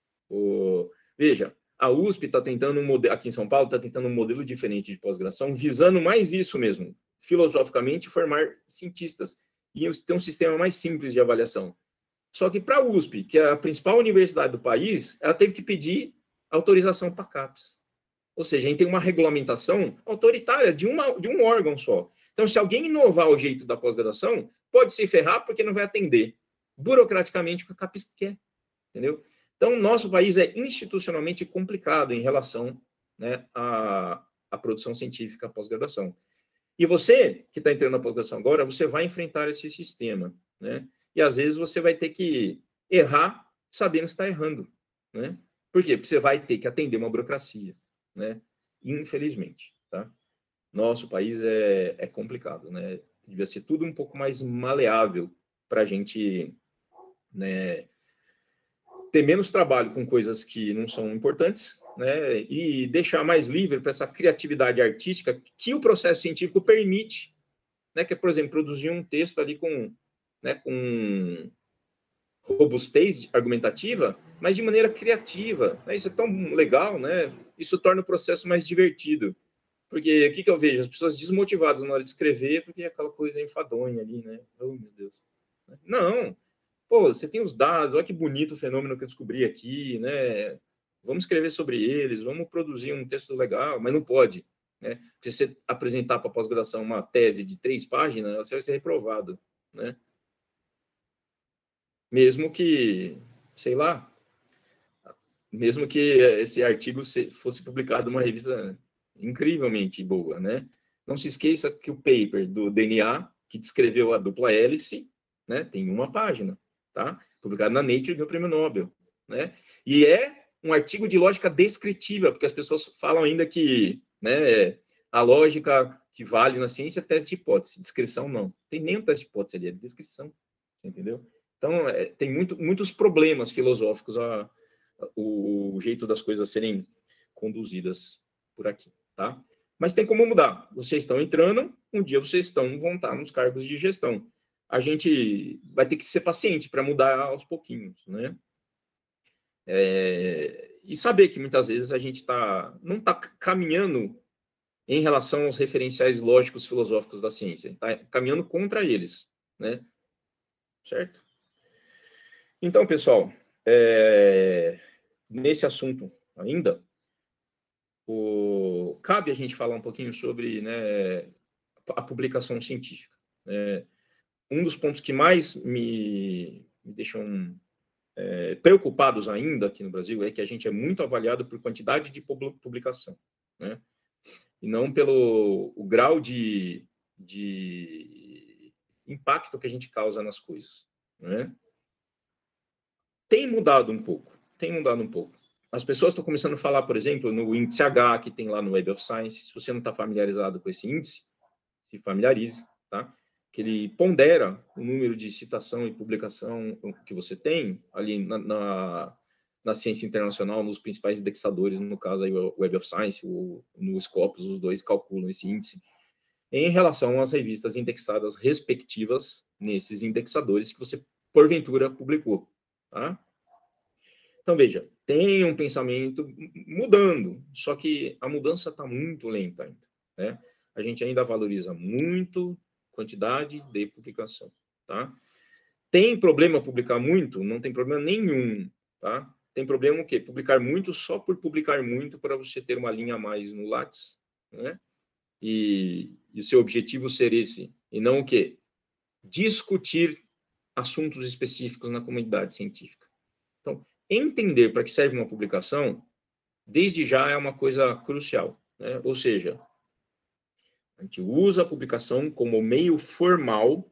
O, veja, a U S P está tentando um modelo, aqui em São Paulo, está tentando um modelo diferente de pós-graduação, visando mais isso mesmo, filosoficamente, formar cientistas e ter um sistema mais simples de avaliação. Só que para a U S P, que é a principal universidade do país, ela teve que pedir autorização para a CAPES. Ou seja, a gente tem uma regulamentação autoritária de, uma, de um órgão só. Então, se alguém inovar o jeito da pós-graduação, pode se ferrar porque não vai atender burocraticamente o que a CAPES quer, entendeu? Então, nosso país é institucionalmente complicado em relação, né, à, à produção científica pós-graduação. E você, que está entrando na pós-graduação agora, você vai enfrentar esse sistema, né? E, às vezes, você vai ter que errar sabendo que está errando, né? Por quê? Porque você vai ter que atender uma burocracia, né? Infelizmente, tá? Nosso país é, é complicado, né? Devia ser tudo um pouco mais maleável para a gente, né, ter menos trabalho com coisas que não são importantes, né, e deixar mais livre para essa criatividade artística que o processo científico permite, né, que é, por exemplo, produzir um texto ali com, né, com robustez argumentativa, mas de maneira criativa, né? Isso é tão legal, né? Isso torna o processo mais divertido. Porque o que, que eu vejo? As pessoas desmotivadas na hora de escrever, porque é aquela coisa enfadonha ali, né? Oh, meu Deus. Não. Pô, você tem os dados, olha que bonito o fenômeno que eu descobri aqui, né? Vamos escrever sobre eles, vamos produzir um texto legal, mas não pode, né? Porque se você apresentar para a pós-graduação uma tese de três páginas, você vai ser reprovado, né? Mesmo que, sei lá, mesmo que esse artigo fosse publicado numa revista incrivelmente boa, né? Não se esqueça que o paper do D N A, que descreveu a dupla hélice, né, tem uma página, tá? Publicado na Nature e ganhou o prêmio Nobel, né? E é um artigo de lógica descritiva, porque as pessoas falam ainda que, né, a lógica que vale na ciência é teste de hipótese, descrição não. Tem nem um teste de hipótese ali, é descrição, entendeu? Então, é, tem muito, muitos problemas filosóficos a, a, o, o jeito das coisas serem conduzidas por aqui, tá? Mas tem como mudar. Vocês estão entrando, um dia vocês estão, vão estar nos cargos de gestão. A gente vai ter que ser paciente para mudar aos pouquinhos, né? É, e saber que muitas vezes a gente tá, não está caminhando em relação aos referenciais lógicos filosóficos da ciência, está caminhando contra eles, né? Certo? Então, pessoal, é, nesse assunto ainda, o, cabe a gente falar um pouquinho sobre, né, a publicação científica. É, um dos pontos que mais me, me deixam é, preocupados ainda aqui no Brasil é que a gente é muito avaliado por quantidade de publicação, né? E não pelo o grau de, de impacto que a gente causa nas coisas, né? Tem mudado um pouco, tem mudado um pouco. As pessoas estão começando a falar, por exemplo, no índice H, que tem lá no Web of Science. Se você não está familiarizado com esse índice, se familiarize, tá? Que ele pondera o número de citação e publicação que você tem ali na, na, na ciência internacional, nos principais indexadores, no caso aí o Web of Science, o, no Scopus, os dois calculam esse índice, em relação às revistas indexadas respectivas nesses indexadores que você, porventura, publicou, tá? Então, veja, tem um pensamento mudando, só que a mudança está muito lenta ainda, né? A gente ainda valoriza muito quantidade de publicação, tá? Tem problema publicar muito? Não tem problema nenhum, tá? Tem problema o quê? Publicar muito só por publicar muito para você ter uma linha a mais no Lattes, né? E, e seu objetivo ser esse, e não o quê? Discutir assuntos específicos na comunidade científica. Então, entender para que serve uma publicação, desde já é uma coisa crucial, né? Ou seja, a gente usa a publicação como meio formal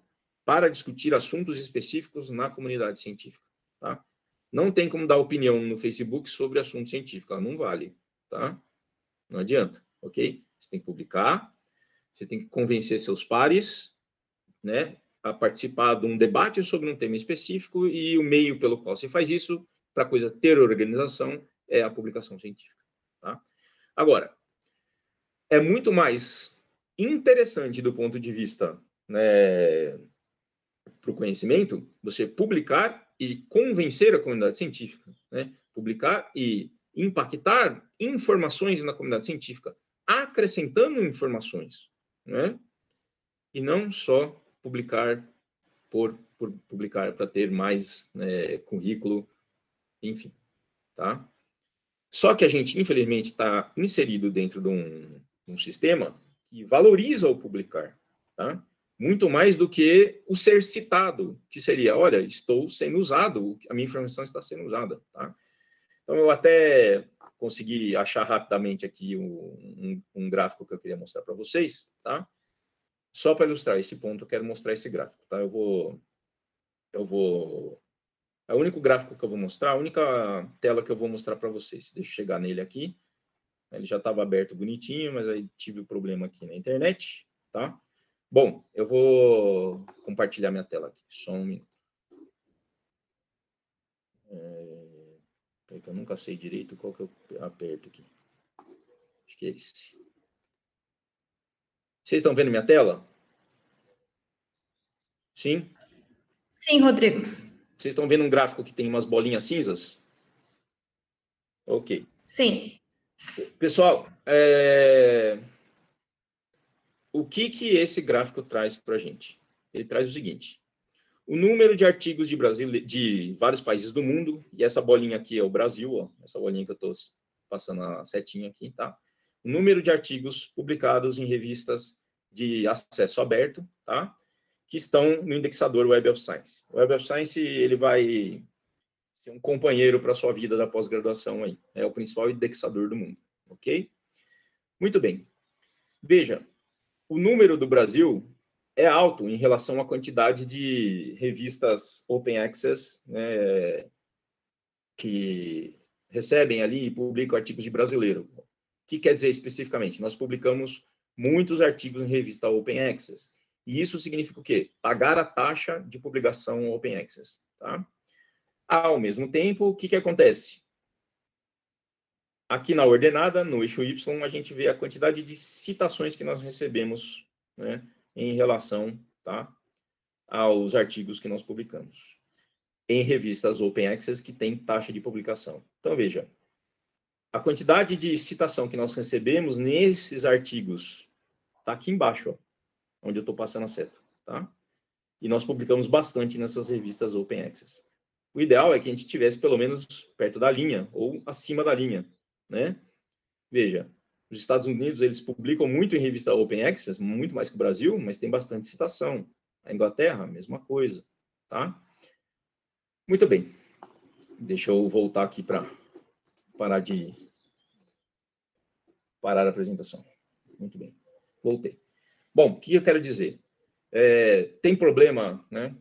para discutir assuntos específicos na comunidade científica, tá? Não tem como dar opinião no Facebook sobre assunto científico, ela não vale, tá? Não adianta, ok? Você tem que publicar, você tem que convencer seus pares, né, a participar de um debate sobre um tema específico, e o meio pelo qual você faz isso, para a coisa ter organização, é a publicação científica, tá? Agora, é muito mais interessante do ponto de vista, né, para o conhecimento, você publicar e convencer a comunidade científica, né? Publicar e impactar informações na comunidade científica, acrescentando informações, né? E não só publicar por, por publicar para ter mais, né, currículo, enfim, tá? Só que a gente, infelizmente, está inserido dentro de um, um sistema que valoriza o publicar, tá? Muito mais do que o ser citado, que seria, olha, estou sendo usado, a minha informação está sendo usada, tá? Então, eu até consegui achar rapidamente aqui um, um, um gráfico que eu queria mostrar para vocês, tá? Só para ilustrar esse ponto, eu quero mostrar esse gráfico, tá? Eu vou... Eu vou... É o único gráfico que eu vou mostrar, a única tela que eu vou mostrar para vocês. Deixa eu chegar nele aqui. Ele já estava aberto bonitinho, mas aí tive um problema aqui na internet, tá? Bom, eu vou compartilhar minha tela aqui. Só um minuto. É... Eu nunca sei direito qual que eu aperto aqui. Acho que é esse. Vocês estão vendo minha tela? Sim? Sim, Rodrigo. Vocês estão vendo um gráfico que tem umas bolinhas cinzas? Ok. Sim. Pessoal, é... o que, que esse gráfico traz para a gente? Ele traz o seguinte: o número de artigos de, Brasil, de vários países do mundo, e essa bolinha aqui é o Brasil, ó, essa bolinha que eu estou passando a setinha aqui, tá? O número de artigos publicados em revistas de acesso aberto, tá? Que estão no indexador Web of Science. O Web of Science, ele vai ser um companheiro para a sua vida da pós-graduação aí. É o principal indexador do mundo, ok? Muito bem. Veja, o número do Brasil é alto em relação à quantidade de revistas Open Access, né, que recebem ali e publicam artigos de brasileiro. O que quer dizer especificamente? Nós publicamos muitos artigos em revista Open Access. E isso significa o quê? Pagar a taxa de publicação Open Access, tá? Ao mesmo tempo, o que, que acontece? Aqui na ordenada, no eixo Y, a gente vê a quantidade de citações que nós recebemos, né, em relação, tá, aos artigos que nós publicamos em revistas Open Access que tem taxa de publicação. Então, veja, a quantidade de citação que nós recebemos nesses artigos está aqui embaixo, ó, onde eu estou passando a seta, tá? E nós publicamos bastante nessas revistas Open Access. O ideal é que a gente estivesse pelo menos perto da linha, ou acima da linha, né? Veja, os Estados Unidos, eles publicam muito em revista Open Access, muito mais que o Brasil, mas tem bastante citação. A Inglaterra, a mesma coisa, tá? Muito bem. Deixa eu voltar aqui para parar de... parar a apresentação. Muito bem. Voltei. Bom, o que eu quero dizer? É, tem problema, né?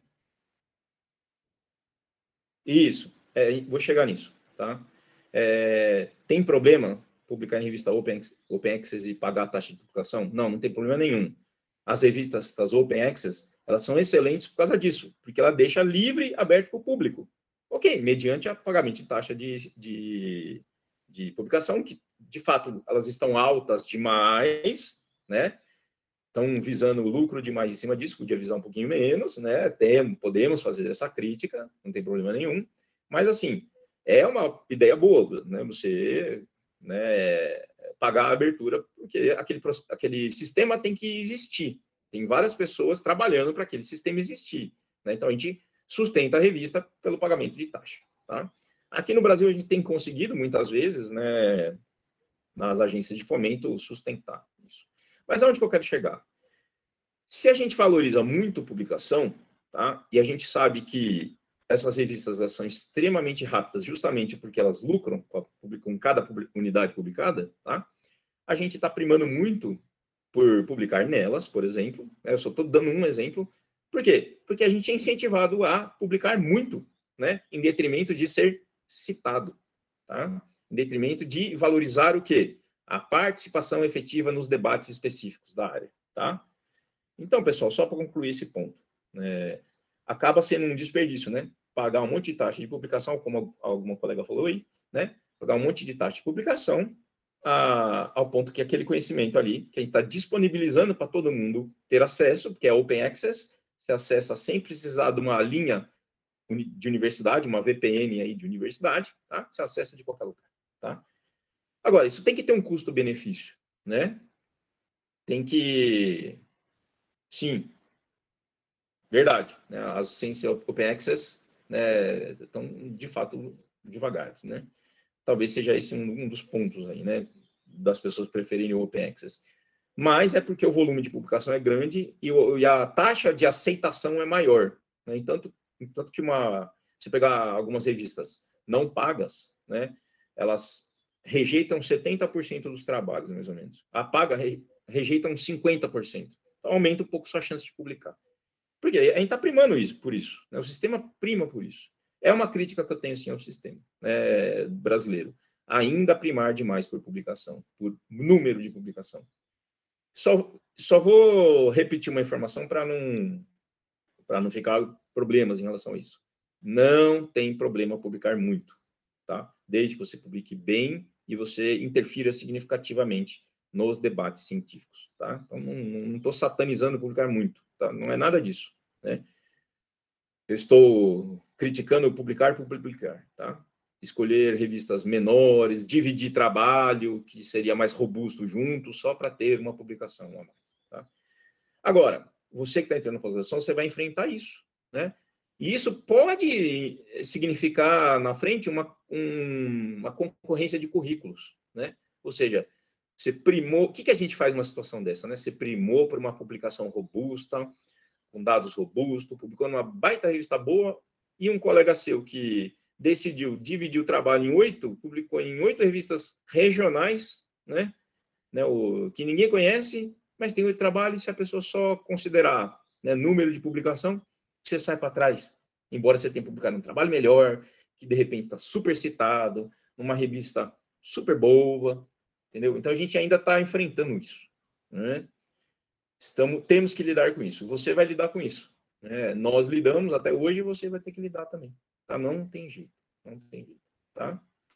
Isso, é, vou chegar nisso, tá? É, tem problema publicar em revista Open, Open Access e pagar a taxa de publicação? Não, não tem problema nenhum. As revistas das Open Access, elas são excelentes por causa disso, porque ela deixa livre, aberto para o público. Ok, mediante a pagamento de taxa de, de, de publicação, que, de fato, elas estão altas demais, né? Estão visando o lucro demais em cima disso, podia visar um pouquinho menos, né? Tem, podemos fazer essa crítica, não tem problema nenhum. Mas, assim, é uma ideia boa, né? Você, né, pagar a abertura, porque aquele, aquele sistema tem que existir. Tem várias pessoas trabalhando para aquele sistema existir, né? Então, a gente sustenta a revista pelo pagamento de taxa, tá? Aqui no Brasil, a gente tem conseguido, muitas vezes, né, nas agências de fomento, sustentar isso. Mas aonde que eu quero chegar? Se a gente valoriza muito publicação, tá? E a gente sabe que essas revistas elas são extremamente rápidas, justamente porque elas lucram com, a, com cada unidade publicada, tá? A gente está primando muito por publicar nelas, por exemplo. Eu só estou dando um exemplo. Por quê? Porque a gente é incentivado a publicar muito, né? Em detrimento de ser citado, tá? Em detrimento de valorizar o quê? A participação efetiva nos debates específicos da área, tá? Então, pessoal, só para concluir esse ponto, é, acaba sendo um desperdício, né? Pagar um monte de taxa de publicação, como alguma colega falou aí, né? Pagar um monte de taxa de publicação, a, ao ponto que aquele conhecimento ali, que a gente está disponibilizando para todo mundo ter acesso, que é Open Access, você acessa sem precisar de uma linha de universidade, uma V P N aí de universidade, tá? Você acessa de qualquer lugar, tá? Agora, isso tem que ter um custo-benefício, né? Tem que... Sim, verdade, né? As ciências Open Access, né, estão, de fato, devagar, né? Talvez seja esse um, um dos pontos aí, né? Das pessoas preferirem o Open Access. Mas é porque o volume de publicação é grande e, o, e a taxa de aceitação é maior, né? Entanto, entanto que uma... Se pegar algumas revistas não pagas, né? Elas rejeitam setenta por cento dos trabalhos, mais ou menos. A paga re, rejeitam cinquenta por cento. Então, aumenta um pouco sua chance de publicar. Porque a gente está primando isso, por isso. Né? O sistema prima por isso. É uma crítica que eu tenho, sim, ao sistema, né, brasileiro. Ainda primar demais por publicação, por número de publicação. Só, só vou repetir uma informação para não, para não ficar problemas em relação a isso. Não tem problema publicar muito, tá? Desde que você publique bem e você interfira significativamente nos debates científicos, tá? Então, não estou satanizando publicar muito, tá? Não é nada disso, né? Eu estou criticando publicar por publicar, tá? Escolher revistas menores, dividir trabalho, que seria mais robusto junto, só para ter uma publicação a mais, tá? Agora, você que está entrando na pós-graduação, você vai enfrentar isso, né? E isso pode significar, na frente, uma, um, uma concorrência de currículos, né? Ou seja, você primou... O que, que a gente faz numa situação dessa, né? Você primou por uma publicação robusta, com dados robustos, publicou numa baita revista boa, e um colega seu que decidiu dividir o trabalho em oito, publicou em oito revistas regionais, né? Né? O, que ninguém conhece, mas tem oito trabalhos, se a pessoa só considerar, né, número de publicação, você sai para trás, embora você tenha publicado um trabalho melhor, que de repente está super citado, numa revista super boa, entendeu? Então a gente ainda está enfrentando isso, né? Estamos, temos que lidar com isso. Você vai lidar com isso, né? Nós lidamos até hoje, você vai ter que lidar também, tá? Não tem jeito, não tem jeito, tá?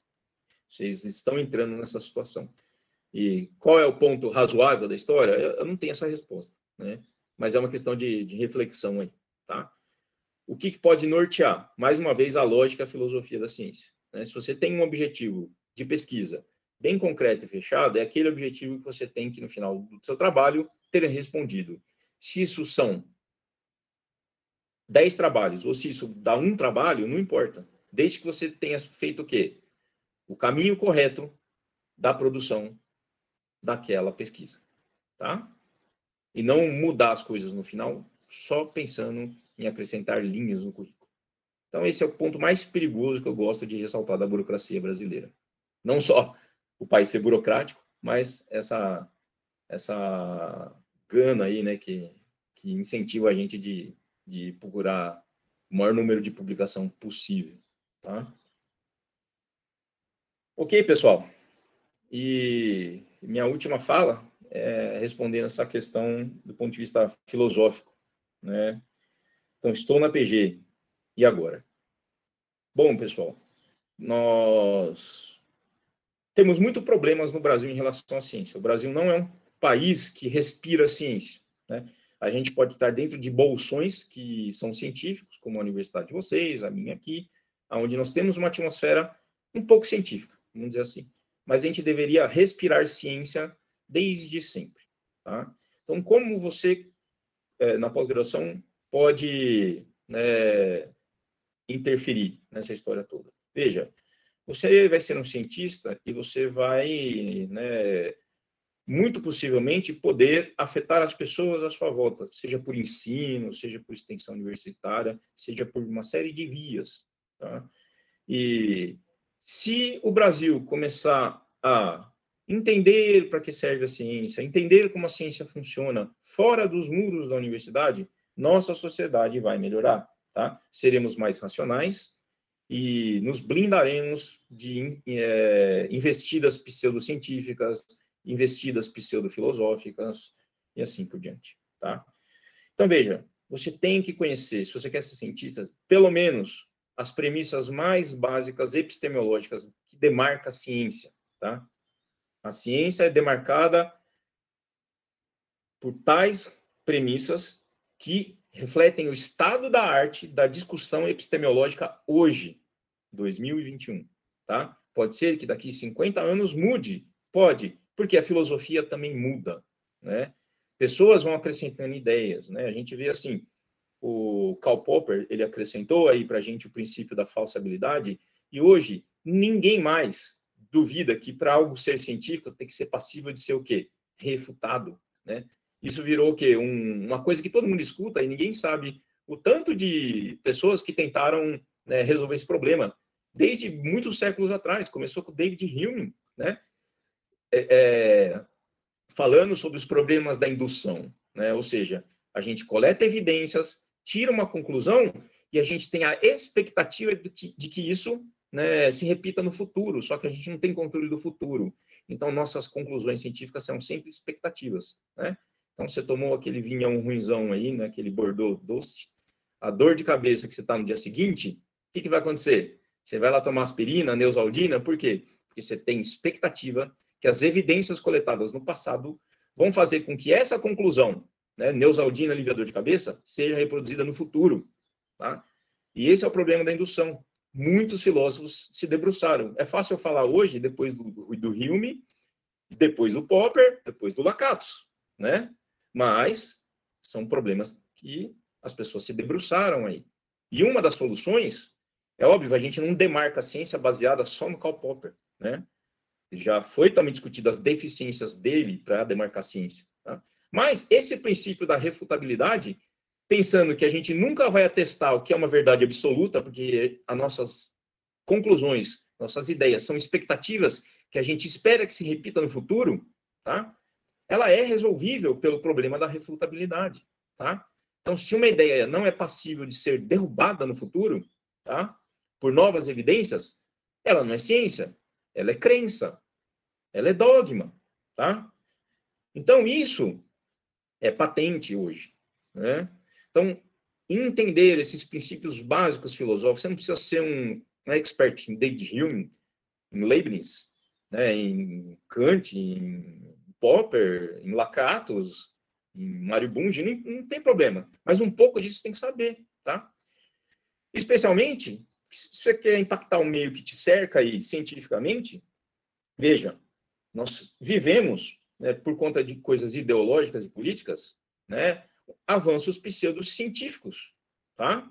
Vocês estão entrando nessa situação. E qual é o ponto razoável da história? Eu não tenho essa resposta, né? Mas é uma questão de, de reflexão aí, tá? O que, que pode nortear? Mais uma vez, a lógica e a filosofia da ciência, né? Se você tem um objetivo de pesquisa bem concreto e fechado, é aquele objetivo que você tem que, no final do seu trabalho, ter respondido. Se isso são dez trabalhos, ou se isso dá um trabalho, não importa. Desde que você tenha feito o quê? O caminho correto da produção daquela pesquisa, tá? E não mudar as coisas no final, só pensando em acrescentar linhas no currículo. Então, esse é o ponto mais perigoso que eu gosto de ressaltar da burocracia brasileira. Não só o país ser burocrático, mas essa, essa gana aí, né, que, que incentiva a gente de, de procurar o maior número de publicação possível, tá? Ok, pessoal. E minha última fala é respondendo essa questão do ponto de vista filosófico, né? Então, estou na P G, e agora? Bom, pessoal, nós temos muitos problemas no Brasil em relação à ciência. O Brasil não é um país que respira ciência, né? A gente pode estar dentro de bolsões que são científicos, como a universidade de vocês, a minha aqui, onde nós temos uma atmosfera um pouco científica, vamos dizer assim. Mas a gente deveria respirar ciência desde sempre, tá? Então, como você, na pós-graduação, pode, né, interferir nessa história toda? Veja, você vai ser um cientista e você vai, né, muito possivelmente poder afetar as pessoas à sua volta, seja por ensino, seja por extensão universitária, seja por uma série de vias, tá? E se o Brasil começar a entender para que serve a ciência, entender como a ciência funciona fora dos muros da universidade, nossa sociedade vai melhorar, tá? Seremos mais racionais e nos blindaremos de é, investidas pseudocientíficas, investidas pseudofilosóficas e assim por diante, tá? Então, veja, você tem que conhecer, se você quer ser cientista, pelo menos as premissas mais básicas epistemológicas que demarcam a ciência, tá? A ciência é demarcada por tais premissas que refletem o estado da arte da discussão epistemológica hoje, dois mil e vinte e um, tá? Pode ser que daqui cinquenta anos mude, pode, porque a filosofia também muda, né? Pessoas vão acrescentando ideias, né? A gente vê assim, o Karl Popper, ele acrescentou aí para a gente o princípio da falsabilidade, e hoje ninguém mais duvida que para algo ser científico tem que ser passível de ser o quê? Refutado, né? Isso virou o quê? Um, uma coisa que todo mundo escuta e ninguém sabe o tanto de pessoas que tentaram, né, resolver esse problema desde muitos séculos atrás. Começou com David Hume, né? É, é, falando sobre os problemas da indução, né? Ou seja, a gente coleta evidências, tira uma conclusão e a gente tem a expectativa de que, de que isso, né, se repita no futuro, só que a gente não tem controle do futuro. Então, nossas conclusões científicas são sempre expectativas, né? Então, você tomou aquele vinhão ruinzão aí, né, aquele Bordeaux doce, a dor de cabeça que você está no dia seguinte, o que, que vai acontecer? Você vai lá tomar aspirina, Neosaldina, por quê? Porque você tem expectativa que as evidências coletadas no passado vão fazer com que essa conclusão, né, Neosaldina, aliviador de cabeça, seja reproduzida no futuro, tá? E esse é o problema da indução. Muitos filósofos se debruçaram. É fácil eu falar hoje, depois do, do Hume, depois do Popper, depois do Lakatos, né? Mas são problemas que as pessoas se debruçaram aí. E uma das soluções, é óbvio, a gente não demarca a ciência baseada só no Karl Popper, né? Já foi também discutido as deficiências dele para demarcar a ciência, tá? Mas esse princípio da refutabilidade, pensando que a gente nunca vai atestar o que é uma verdade absoluta, porque as nossas conclusões, nossas ideias são expectativas que a gente espera que se repita no futuro, tá? Ela é resolvível pelo problema da refutabilidade, tá? Então, se uma ideia não é passível de ser derrubada no futuro, tá, por novas evidências, ela não é ciência, ela é crença, ela é dogma, tá? Então, isso é patente hoje, né? Então, entender esses princípios básicos filosóficos, você não precisa ser um, um expert em David Hume, em Leibniz, né, em Kant, em Popper, em Lakatos, em Mário Bunge, nem, não tem problema. Mas um pouco disso você tem que saber, tá? Especialmente, se você quer impactar o meio que te cerca aí cientificamente, veja, nós vivemos, né, por conta de coisas ideológicas e políticas, né, avanços pseudocientíficos, tá?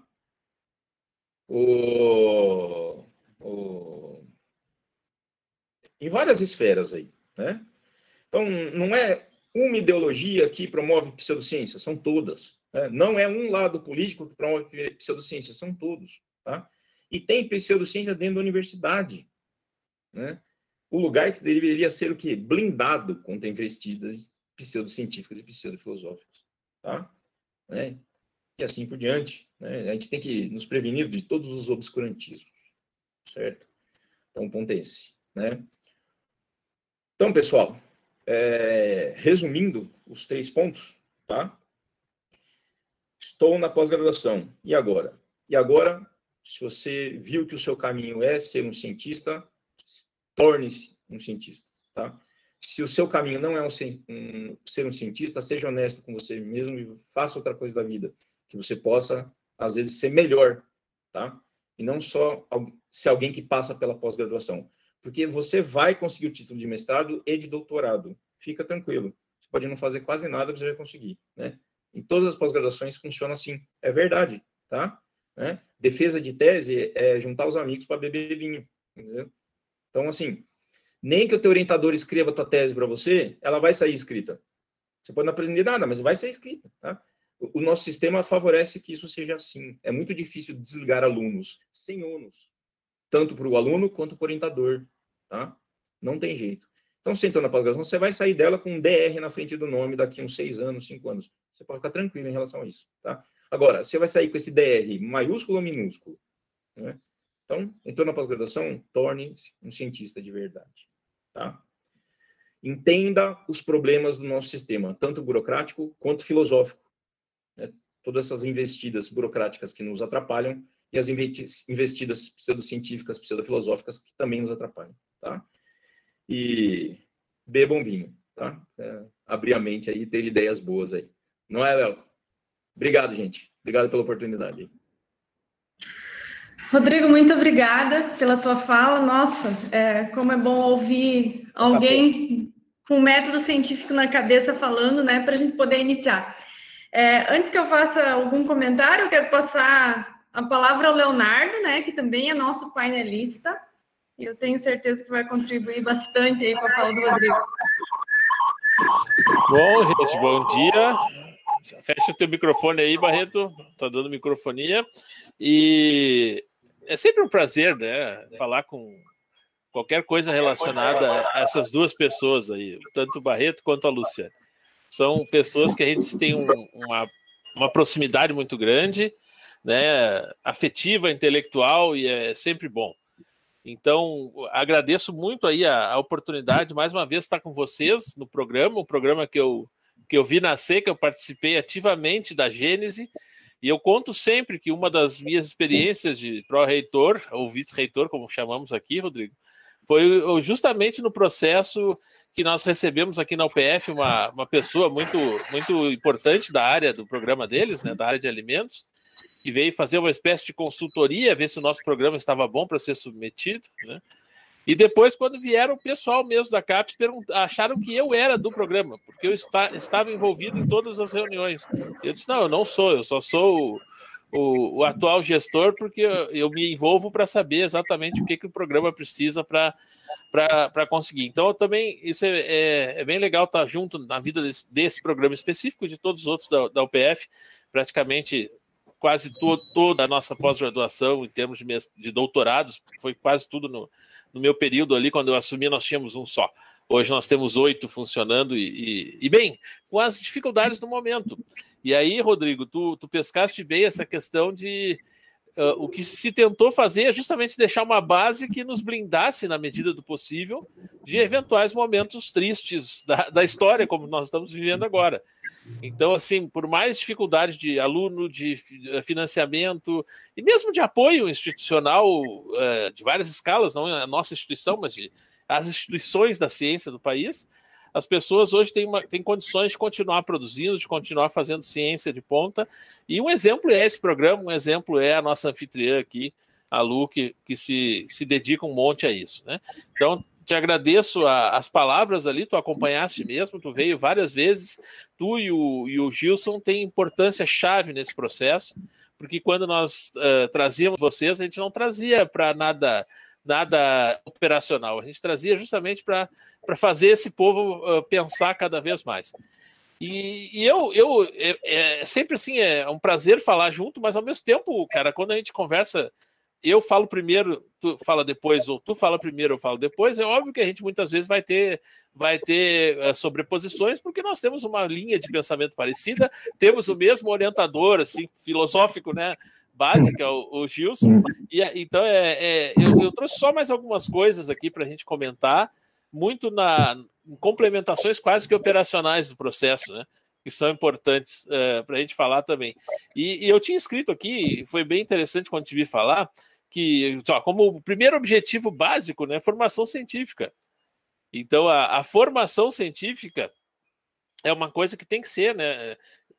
O, o, em várias esferas aí, né? Então, não é uma ideologia que promove pseudociência, são todas, né? Não é um lado político que promove pseudociência, são todos, tá? E tem pseudociência dentro da universidade, né? O lugar que deveria ser o quê? Blindado contra investidas pseudocientíficas e pseudofilosóficas, tá? Né? E assim por diante, né? A gente tem que nos prevenir de todos os obscurantismos, certo? Então, o ponto é esse, né? Então, pessoal, é, resumindo os três pontos, tá? Estou na pós-graduação. E agora? E agora, se você viu que o seu caminho é ser um cientista, torne-se um cientista, tá? Se o seu caminho não é um, um, ser um cientista, seja honesto com você mesmo e faça outra coisa da vida, que você possa, às vezes, ser melhor, tá? E não só ser alguém que passa pela pós-graduação. Porque você vai conseguir o título de mestrado e de doutorado. Fica tranquilo. Você pode não fazer quase nada, você vai conseguir, né? Em todas as pós-graduações funciona assim. É verdade, tá? Né? Defesa de tese é juntar os amigos para beber vinho, entendeu? Então, assim, nem que o teu orientador escreva a tua tese para você, ela vai sair escrita. Você pode não aprender nada, mas vai ser escrita, tá? O nosso sistema favorece que isso seja assim. É muito difícil desligar alunos sem ônus, tanto para o aluno quanto para o orientador, tá? Não tem jeito. Então, você entrou na pós-graduação, você vai sair dela com um D R na frente do nome daqui a uns seis anos, cinco anos. Você pode ficar tranquilo em relação a isso, tá? Agora, você vai sair com esse D R maiúsculo ou minúsculo, né? Então, entrou na pós-graduação, torne-se um cientista de verdade, tá? Entenda os problemas do nosso sistema, tanto burocrático quanto filosófico, né? Todas essas investidas burocráticas que nos atrapalham e as investidas pseudocientíficas, pseudofilosóficas que também nos atrapalham, tá? E bebam vinho, tá? É, abrir a mente aí e ter ideias boas aí. Não é, Léo? Obrigado, gente. Obrigado pela oportunidade. Rodrigo, muito obrigada pela tua fala. Nossa, é, como é bom ouvir alguém com método científico na cabeça falando, né, para a gente poder iniciar. É, antes que eu faça algum comentário, eu quero passar a palavra ao Leonardo, né, que também é nosso painelista, e eu tenho certeza que vai contribuir bastante aí com a fala do Rodrigo. Bom, gente, bom dia. Fecha o teu microfone aí, Barreto. Tá dando microfonia. E é sempre um prazer, né, falar com qualquer coisa relacionada a essas duas pessoas aí, tanto o Barreto quanto a Lúcia. São pessoas que a gente tem um, uma, uma proximidade muito grande, né, afetiva, intelectual, e é sempre bom. Então, agradeço muito aí a, a oportunidade, mais uma vez, estar com vocês no programa, um programa que eu, que eu vi nascer, que eu participei ativamente da Gênese, e eu conto sempre que uma das minhas experiências de pró-reitor, ou vice-reitor, como chamamos aqui, Rodrigo, foi justamente no processo que nós recebemos aqui na U P F uma, uma pessoa muito, muito importante da área do programa deles, né, da área de alimentos, que veio fazer uma espécie de consultoria, ver se o nosso programa estava bom para ser submetido, né? E depois, quando vieram, o pessoal mesmo da CAPES acharam que eu era do programa, porque eu está, estava envolvido em todas as reuniões. Eu disse, não, eu não sou, eu só sou o, o, o atual gestor, porque eu, eu me envolvo para saber exatamente o que, que o programa precisa para para conseguir. Então, eu também, isso é, é, é bem legal estar junto na vida desse, desse programa específico, de todos os outros da, da U P F, praticamente quase to, toda a nossa pós-graduação, em termos de, de doutorados, foi quase tudo no, no meu período ali, quando eu assumi, nós tínhamos um só. Hoje nós temos oito funcionando e, e, e, bem, com as dificuldades do momento. E aí, Rodrigo, tu, tu pescaste bem essa questão de uh, o que se tentou fazer é justamente deixar uma base que nos blindasse, na medida do possível, de eventuais momentos tristes da, da história, como nós estamos vivendo agora. Então, assim, por mais dificuldades de aluno, de financiamento e mesmo de apoio institucional uh, de várias escalas, não a nossa instituição, mas de, as instituições da ciência do país, as pessoas hoje têm, uma, têm condições de continuar produzindo, de continuar fazendo ciência de ponta, e um exemplo é esse programa, um exemplo é a nossa anfitriã aqui, a Lu, que, que se, se dedica um monte a isso, né? Então, te agradeço a, as palavras ali, tu acompanhaste mesmo, tu veio várias vezes, tu e o, e o Gilson têm importância chave nesse processo, porque quando nós uh, trazíamos vocês, a gente não trazia para nada, nada operacional, a gente trazia justamente para fazer esse povo uh, pensar cada vez mais. E, e eu, eu é, é sempre assim, é um prazer falar junto, mas ao mesmo tempo, cara, quando a gente conversa, eu falo primeiro, tu fala depois, ou tu fala primeiro, eu falo depois, é óbvio que a gente muitas vezes vai ter, vai ter uh, sobreposições, porque nós temos uma linha de pensamento parecida, temos o mesmo orientador, assim, filosófico, né, básico, é o, o Gilson, e então é, é, eu, eu trouxe só mais algumas coisas aqui para a gente comentar, muito na em complementações quase que operacionais do processo, né, que são importantes uh, para a gente falar também. E, e eu tinha escrito aqui, foi bem interessante quando te vi falar, que, ó, como o primeiro objetivo básico, né, formação científica. Então, a, a formação científica é uma coisa que tem que ser, né,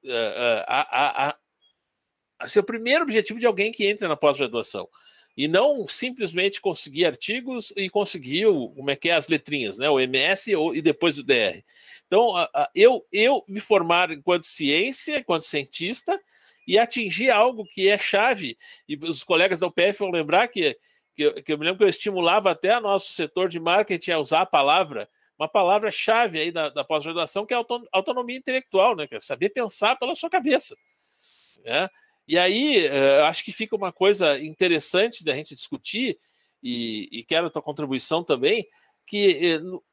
a, a, a, a ser o primeiro objetivo de alguém que entra na pós-graduação. E não simplesmente conseguir artigos e conseguir o, como é que é as letrinhas, né, o M S ou, e depois o D R. Então, a, a, eu, eu me formar enquanto ciência, enquanto cientista, e atingir algo que é chave, e os colegas da U P F vão lembrar que, que, eu, que eu me lembro que eu estimulava até o nosso setor de marketing a usar a palavra, uma palavra-chave aí da, da pós-graduação, que é autonomia intelectual, né, que é saber pensar pela sua cabeça. Né? E aí, uh, acho que fica uma coisa interessante da gente discutir, e, e quero a tua contribuição também, que uh,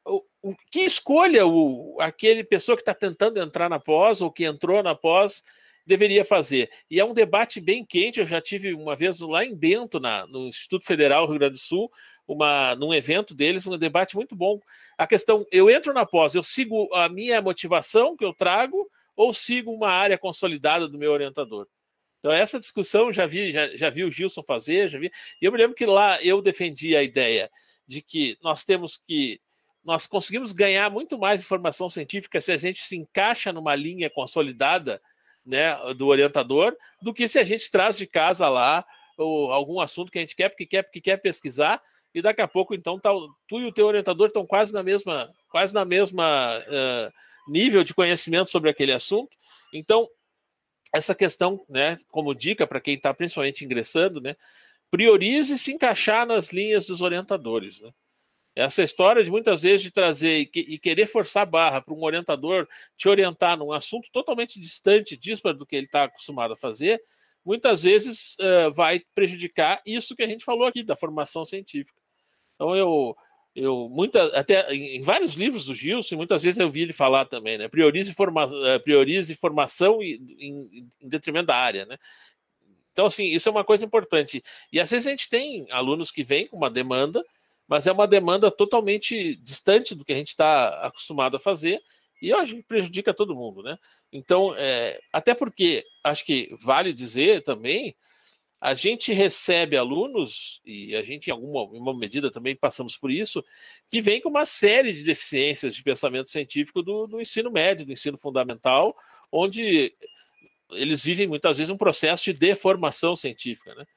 o que escolha o, aquele pessoa que está tentando entrar na pós ou que entrou na pós deveria fazer. E é um debate bem quente. Eu já tive uma vez lá em Bento, na, no Instituto Federal do Rio Grande do Sul, uma, num evento deles, um debate muito bom. A questão, eu entro na pós, eu sigo a minha motivação que eu trago ou sigo uma área consolidada do meu orientador? Então, essa discussão já vi, já, já vi o Gilson fazer, já vi. E eu me lembro que lá eu defendi a ideia de que nós temos que nós conseguimos ganhar muito mais informação científica se a gente se encaixa numa linha consolidada, né, do orientador, do que se a gente traz de casa lá ou algum assunto que a gente quer porque quer, porque quer pesquisar, e daqui a pouco, então, tá, tu e o teu orientador estão quase na mesma, quase na mesma uh, nível de conhecimento sobre aquele assunto. Então, essa questão, né, como dica para quem está principalmente ingressando, né, priorize se encaixar nas linhas dos orientadores, né? Essa história de muitas vezes de trazer e, que, e querer forçar a barra para um orientador te orientar num assunto totalmente distante disso do que ele está acostumado a fazer, muitas vezes uh, vai prejudicar isso que a gente falou aqui, da formação científica. Então, eu, eu muita, até em vários livros do Gilson, muitas vezes eu vi ele falar também, né? Priorize, forma, priorize formação em, em, em detrimento da área, né? Então, assim, isso é uma coisa importante. E às vezes a gente tem alunos que vêm com uma demanda, mas é uma demanda totalmente distante do que a gente está acostumado a fazer, e eu acho que prejudica todo mundo, né? Então, é, até porque, acho que vale dizer também, a gente recebe alunos, e a gente em alguma medida também passamos por isso, que vem com uma série de deficiências de pensamento científico do, do ensino médio, do ensino fundamental, onde eles vivem muitas vezes um processo de deformação científica, né?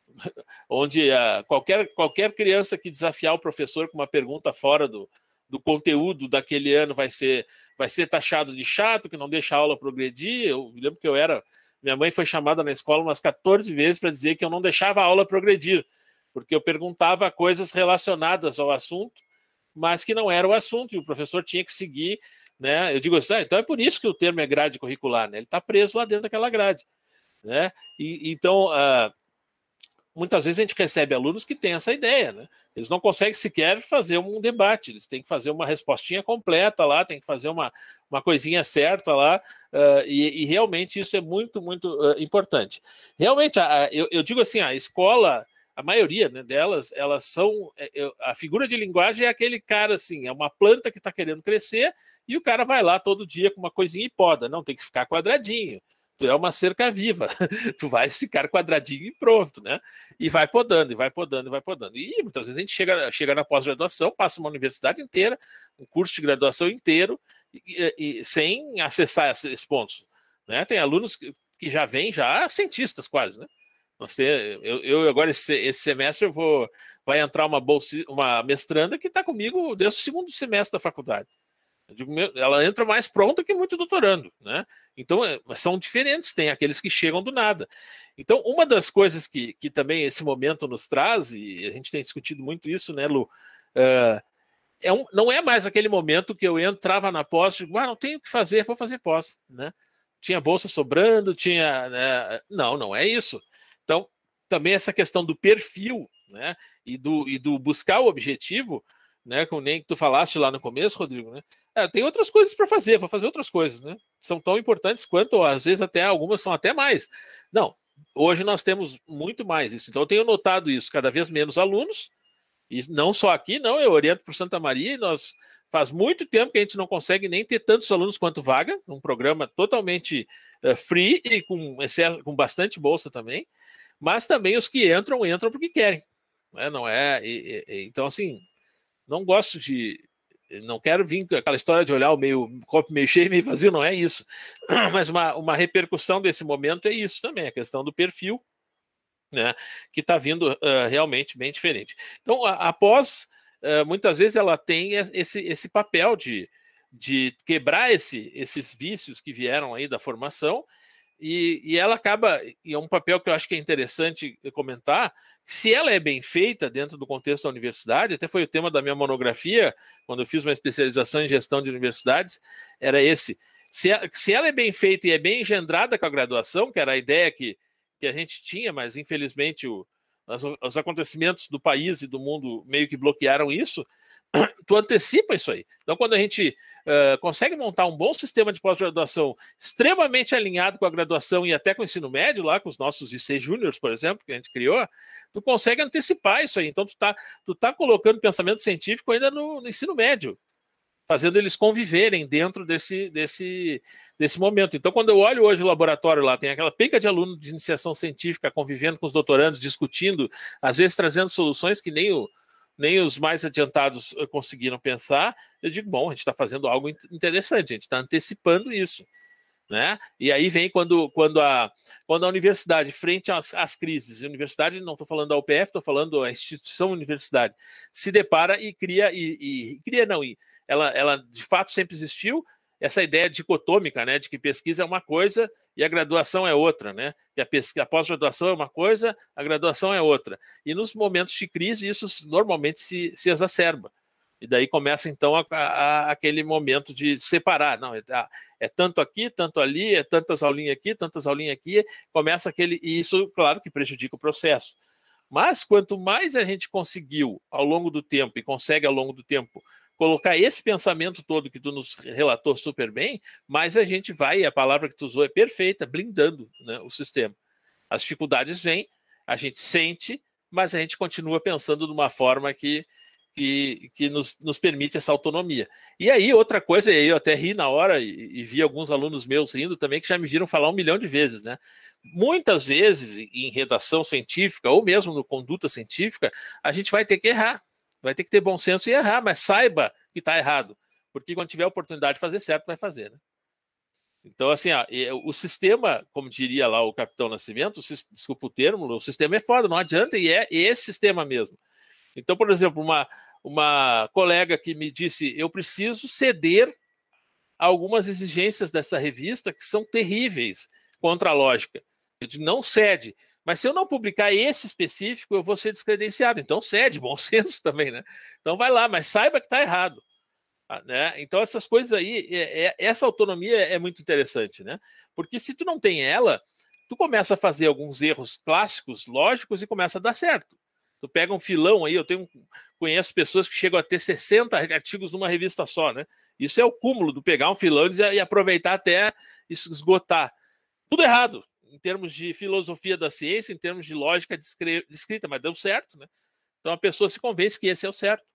Onde uh, qualquer, qualquer criança que desafiar o professor com uma pergunta fora do, do conteúdo daquele ano vai ser, vai ser taxado de chato, que não deixa a aula progredir. Eu me lembro que eu era... Minha mãe foi chamada na escola umas quatorze vezes para dizer que eu não deixava a aula progredir, porque eu perguntava coisas relacionadas ao assunto, mas que não era o assunto, e o professor tinha que seguir, né? Eu digo assim, ah, então é por isso que o termo é grade curricular, né? Ele está preso lá dentro daquela grade, né? E, então... Uh, muitas vezes a gente recebe alunos que têm essa ideia, né? Eles não conseguem sequer fazer um debate, eles têm que fazer uma respostinha completa lá, tem que fazer uma, uma coisinha certa lá, uh, e, e realmente isso é muito, muito uh, importante. Realmente, a, a, eu, eu digo assim, a escola, a maioria, né, delas, elas são... Eu, a figura de linguagem é aquele cara assim, é uma planta que está querendo crescer, e o cara vai lá todo dia com uma coisinha e poda, não, tem que ficar quadradinho. Tu é uma cerca viva, tu vai ficar quadradinho e pronto, né? E vai podando, e vai podando, e vai podando. E muitas vezes a gente chega, chega na pós-graduação, passa uma universidade inteira, um curso de graduação inteiro, e, e, sem acessar esses pontos, né? Tem alunos que, que já vêm, já cientistas quase, né? Nós tem, eu, eu agora, esse, esse semestre, eu vou, vai entrar uma, bolsa, uma mestranda que está comigo desde o segundo semestre da faculdade. Eu digo, ela entra mais pronta que muito doutorando, né? Então, são diferentes, tem aqueles que chegam do nada. Então, uma das coisas que, que também esse momento nos traz, e a gente tem discutido muito isso, né, Lu? Uh, é um, não é mais aquele momento que eu entrava na pós e digo, ah, não tenho o que fazer, vou fazer pós, né? Tinha bolsa sobrando, tinha... Né? Não, não é isso. Então, também essa questão do perfil, né? E do, e do buscar o objetivo, né, como nem que tu falaste lá no começo, Rodrigo, né? É, tem outras coisas para fazer, vou fazer outras coisas, né? São tão importantes quanto, às vezes, até algumas são até mais. Não, hoje nós temos muito mais isso. Então, eu tenho notado isso, cada vez menos alunos, e não só aqui, não, eu oriento para Santa Maria, e nós faz muito tempo que a gente não consegue nem ter tantos alunos quanto vaga, um programa totalmente uh, free e com, excesso, com bastante bolsa também, mas também os que entram, entram porque querem, né? Não é? E, e, então, assim, não gosto de... Não quero vir com aquela história de olhar o meio, copo meio cheio e meio vazio, não é isso. Mas uma, uma repercussão desse momento é isso também, a questão do perfil, né, que está vindo uh, realmente bem diferente. Então, a, a pós, uh, muitas vezes, ela tem esse, esse papel de, de quebrar esse, esses vícios que vieram aí da formação, e, e ela acaba, e é um papel que eu acho que é interessante comentar, se ela é bem feita dentro do contexto da universidade, até foi o tema da minha monografia, quando eu fiz uma especialização em gestão de universidades, era esse. Se, se ela é bem feita e é bem engendrada com a graduação, que era a ideia que, que a gente tinha, mas infelizmente o, as, os acontecimentos do país e do mundo meio que bloquearam isso, tu antecipa isso aí. Então, quando a gente uh, consegue montar um bom sistema de pós-graduação extremamente alinhado com a graduação e até com o ensino médio, lá com os nossos I C Júniors, por exemplo, que a gente criou, tu consegue antecipar isso aí. Então, tu tá, tu tá colocando pensamento científico ainda no, no ensino médio, fazendo eles conviverem dentro desse, desse, desse momento. Então, quando eu olho hoje o laboratório lá, tem aquela penca de aluno de iniciação científica convivendo com os doutorandos, discutindo, às vezes trazendo soluções que nem, o, nem os mais adiantados conseguiram pensar, eu digo, bom, a gente está fazendo algo interessante, a gente está antecipando isso. Né? E aí vem quando, quando, a, quando a universidade, frente às, às crises, a universidade, não estou falando da U P F, estou falando da instituição universidade, se depara e cria, e, e cria não, e ela, ela de fato sempre existiu, essa ideia dicotômica, né, de que pesquisa é uma coisa e a graduação é outra, né? Que a, pesquisa, a pós-graduação é uma coisa, a graduação é outra. E nos momentos de crise, isso normalmente se, se exacerba. E daí começa, então, a, a, aquele momento de separar. Não, é, é tanto aqui, tanto ali, é tantas aulinhas aqui, tantas aulinhas aqui. Começa aquele... E isso, claro, que prejudica o processo. Mas, quanto mais a gente conseguiu, ao longo do tempo, e consegue, ao longo do tempo, colocar esse pensamento todo que tu nos relatou super bem, mais a gente vai, a palavra que tu usou é perfeita, blindando, né, o sistema. As dificuldades vêm, a gente sente, mas a gente continua pensando de uma forma que... que, que nos, nos permite essa autonomia. E aí, outra coisa, e eu até ri na hora, e, e vi alguns alunos meus rindo também, que já me viram falar um milhão de vezes, né? Muitas vezes, em redação científica, ou mesmo no conduta científica, a gente vai ter que errar, vai ter que ter bom senso e errar, mas saiba que está errado, porque quando tiver a oportunidade de fazer certo, vai fazer, né? Então, assim, ó, o sistema, como diria lá o Capitão Nascimento, desculpa o termo, o sistema é foda, não adianta, e é esse sistema mesmo. Então, por exemplo, uma, uma colega que me disse, eu preciso ceder a algumas exigências dessa revista que são terríveis contra a lógica. Eu digo, não cede, mas se eu não publicar esse específico, eu vou ser descredenciado. Então cede, bom senso também, né? Então vai lá, mas saiba que está errado. Né? Então essas coisas aí, é, é, essa autonomia é muito interessante, né? Porque se tu não tem ela, tu começa a fazer alguns erros clássicos, lógicos, e começa a dar certo. Tu pega um filão aí, eu tenho, conheço pessoas que chegam a ter sessenta artigos numa revista só, né? Isso é o cúmulo do pegar um filão e aproveitar até esgotar. Tudo errado, em termos de filosofia da ciência, em termos de lógica de escrita, mas deu certo, né? Então a pessoa se convence que esse é o certo.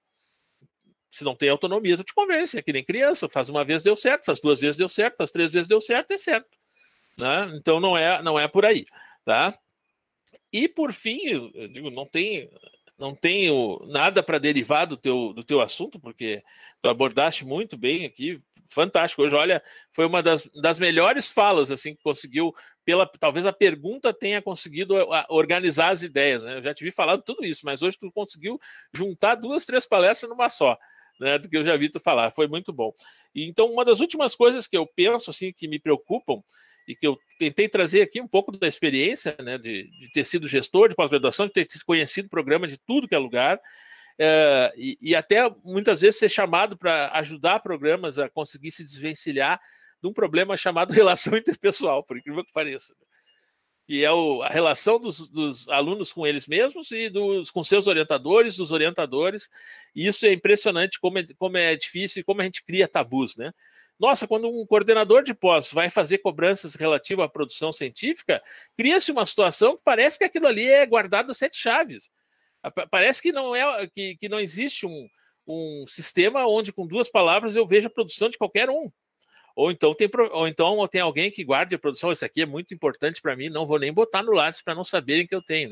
Se não tem autonomia, tu te convence, é que nem criança, faz uma vez deu certo, faz duas vezes deu certo, faz três vezes deu certo, é certo. Né? Então não é, não é por aí, tá? E, por fim, eu digo, não tem, não tenho nada para derivar do teu, do teu assunto, porque tu abordaste muito bem aqui, fantástico. Hoje, olha, foi uma das, das melhores falas, assim, que conseguiu, pela, talvez a pergunta tenha conseguido organizar as ideias, né? Eu já te vi falando tudo isso, mas hoje tu conseguiu juntar duas, três palestras numa só, né, do que eu já vi tu falar, foi muito bom. E, então, uma das últimas coisas que eu penso, assim, que me preocupam, e que eu tentei trazer aqui um pouco da experiência, né, de, de ter sido gestor de pós-graduação, de ter conhecido programa de tudo que é lugar, é, e, e até muitas vezes ser chamado para ajudar programas a conseguir se desvencilhar de um problema chamado relação interpessoal, por incrível que pareça. Que é o, a relação dos, dos alunos com eles mesmos e dos, com seus orientadores, dos orientadores. E isso é impressionante como é, como é difícil e como a gente cria tabus, né? Nossa, quando um coordenador de pós vai fazer cobranças relativas à produção científica, cria-se uma situação que parece que aquilo ali é guardado a sete chaves. Parece que não, é, que, que não existe um, um sistema onde, com duas palavras, eu vejo a produção de qualquer um. Ou então tem, ou então tem alguém que guarde a produção, isso aqui é muito importante para mim, não vou nem botar no Lattes para não saberem que eu tenho. Né?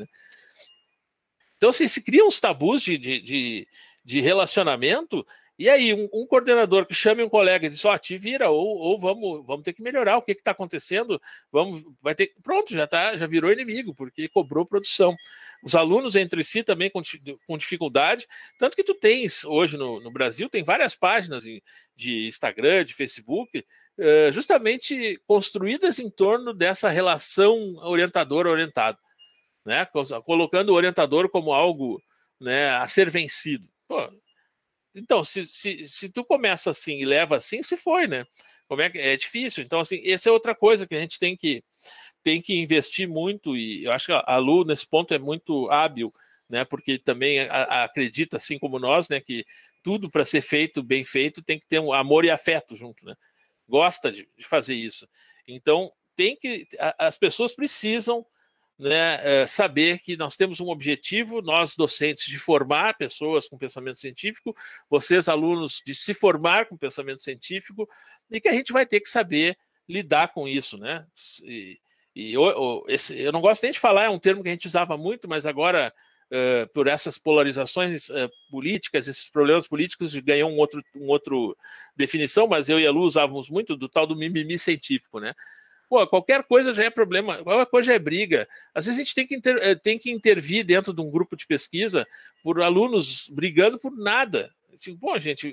Então, assim, se criam uns tabus de, de, de, de relacionamento. E aí, um, um coordenador que chame um colega e diz, ó, oh, te vira, ou, ou vamos, vamos ter que melhorar, o que está acontecendo, vamos, vai ter, pronto, já, tá, já virou inimigo, porque cobrou produção. Os alunos entre si também com, com dificuldade, tanto que tu tens, hoje no, no Brasil, tem várias páginas de, de Instagram, de Facebook, uh, justamente construídas em torno dessa relação orientador-orientado, né? Colocando o orientador como algo, né, a ser vencido. Pô, então, se, se, se tu começa assim e leva assim, se foi, né? Como é que é difícil? Então, assim, essa é outra coisa que a gente tem que tem que investir muito, e eu acho que a Lu, nesse ponto, é muito hábil, né, porque também a, a, acredita, assim como nós, né, que tudo para ser feito, bem feito, tem que ter um amor e afeto junto, né? Gosta de, de fazer isso. Então, tem que, a, as pessoas precisam, né, é, saber que nós temos um objetivo, nós docentes, de formar pessoas com pensamento científico, vocês alunos de se formar com pensamento científico, e que a gente vai ter que saber lidar com isso, né? E, e eu, esse, eu não gosto nem de falar, é um termo que a gente usava muito, mas agora, uh, por essas polarizações uh, políticas, esses problemas políticos, ganhou um outro, um outro definição, mas eu e a Lu usávamos muito do tal do mimimi científico, né? Pô, qualquer coisa já é problema, qualquer coisa já é briga. Às vezes a gente tem que, inter, tem que intervir dentro de um grupo de pesquisa por alunos brigando por nada. Assim, pô, gente,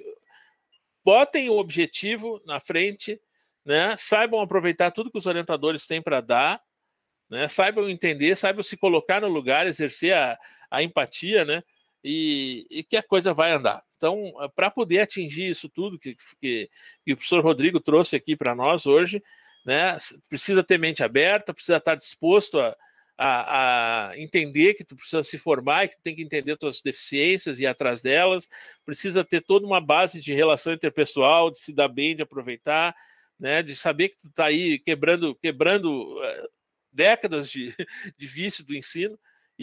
botem o objetivo na frente, né? Saibam aproveitar tudo que os orientadores têm para dar, né? Saibam entender, saibam se colocar no lugar, exercer a, a empatia, né? E, e que a coisa vai andar. Então, para poder atingir isso tudo que, que, que o professor Rodrigo trouxe aqui para nós hoje, né? Precisa ter mente aberta, precisa estar disposto a, a, a entender que tu precisa se formar e que tu tem que entender tuas deficiências e ir atrás delas, precisa ter toda uma base de relação interpessoal, de se dar bem, de aproveitar, né? De saber que tu está aí quebrando, quebrando uh, décadas de, de vício do ensino,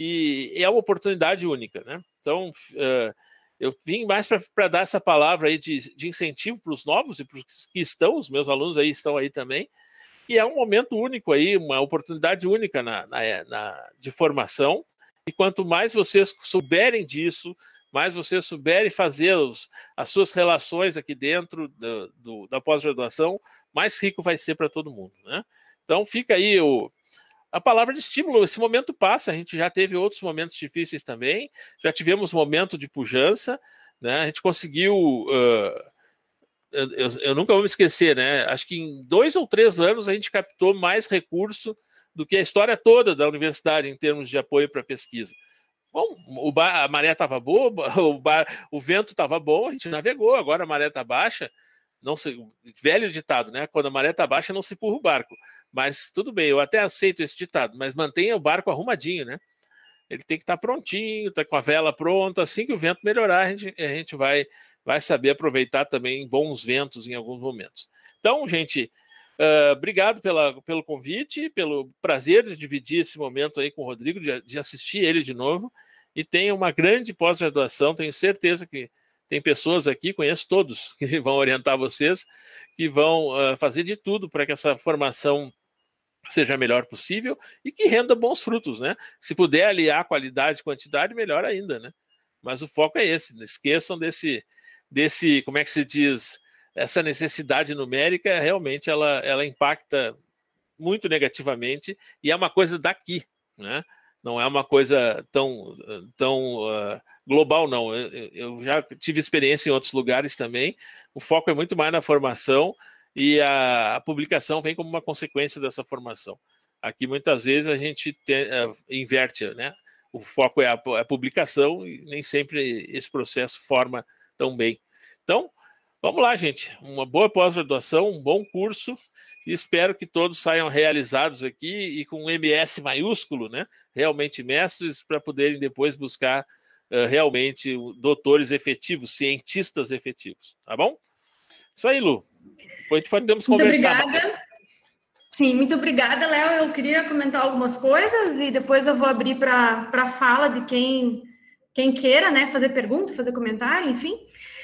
e é uma oportunidade única, né? Então, uh, eu vim mais para dar essa palavra aí de, de incentivo para os novos e para os que estão, os meus alunos aí estão aí também, e é um momento único aí, uma oportunidade única na, na, na, de formação, e quanto mais vocês souberem disso, mais vocês souberem fazer os, as suas relações aqui dentro do, do, da pós-graduação, mais rico vai ser para todo mundo, né? Então fica aí o, a palavra de estímulo. Esse momento passa, a gente já teve outros momentos difíceis também, já tivemos momento de pujança, né? A gente conseguiu... Uh, Eu, eu, eu nunca vou me esquecer, né? Acho que em dois ou três anos a gente captou mais recurso do que a história toda da universidade em termos de apoio para pesquisa. Bom, o bar, a maré estava boa, o, bar, o vento estava bom, a gente navegou. Agora a maré está baixa, não se, velho ditado, né? Quando a maré está baixa não se empurra o barco. Mas tudo bem, eu até aceito esse ditado, mas mantenha o barco arrumadinho, né? Ele tem que estar tá prontinho, tá com a vela pronta. Assim que o vento melhorar, a gente, a gente vai vai saber aproveitar também bons ventos em alguns momentos. Então, gente, uh, obrigado pela, pelo convite, pelo prazer de dividir esse momento aí com o Rodrigo, de, de assistir ele de novo, e tenha uma grande pós-graduação. Tenho certeza que tem pessoas aqui, conheço todos, que vão orientar vocês, que vão uh, fazer de tudo para que essa formação seja a melhor possível e que renda bons frutos, né? Se puder aliar qualidade e quantidade, melhor ainda, né? Mas o foco é esse, não esqueçam desse... desse, como é que se diz, essa necessidade numérica, realmente ela, ela impacta muito negativamente, e é uma coisa daqui, né? Não é uma coisa tão, tão uh, global, não. Eu, eu já tive experiência em outros lugares também, o foco é muito mais na formação, e a, a publicação vem como uma consequência dessa formação. Aqui, muitas vezes, a gente tem, uh, inverte, né? O foco é a, a publicação, e nem sempre esse processo forma tão bem. Então, vamos lá, gente. Uma boa pós-graduação, um bom curso, e espero que todos saiam realizados aqui e com um M S maiúsculo, né? Realmente mestres, para poderem depois buscar uh, realmente doutores efetivos, cientistas efetivos. Tá bom? Isso aí, Lu. Depois podemos muito conversar obrigada. mais. Sim, muito obrigada, Léo. Eu queria comentar algumas coisas e depois eu vou abrir para a fala de quem, quem queira, né? Fazer pergunta, fazer comentário, enfim.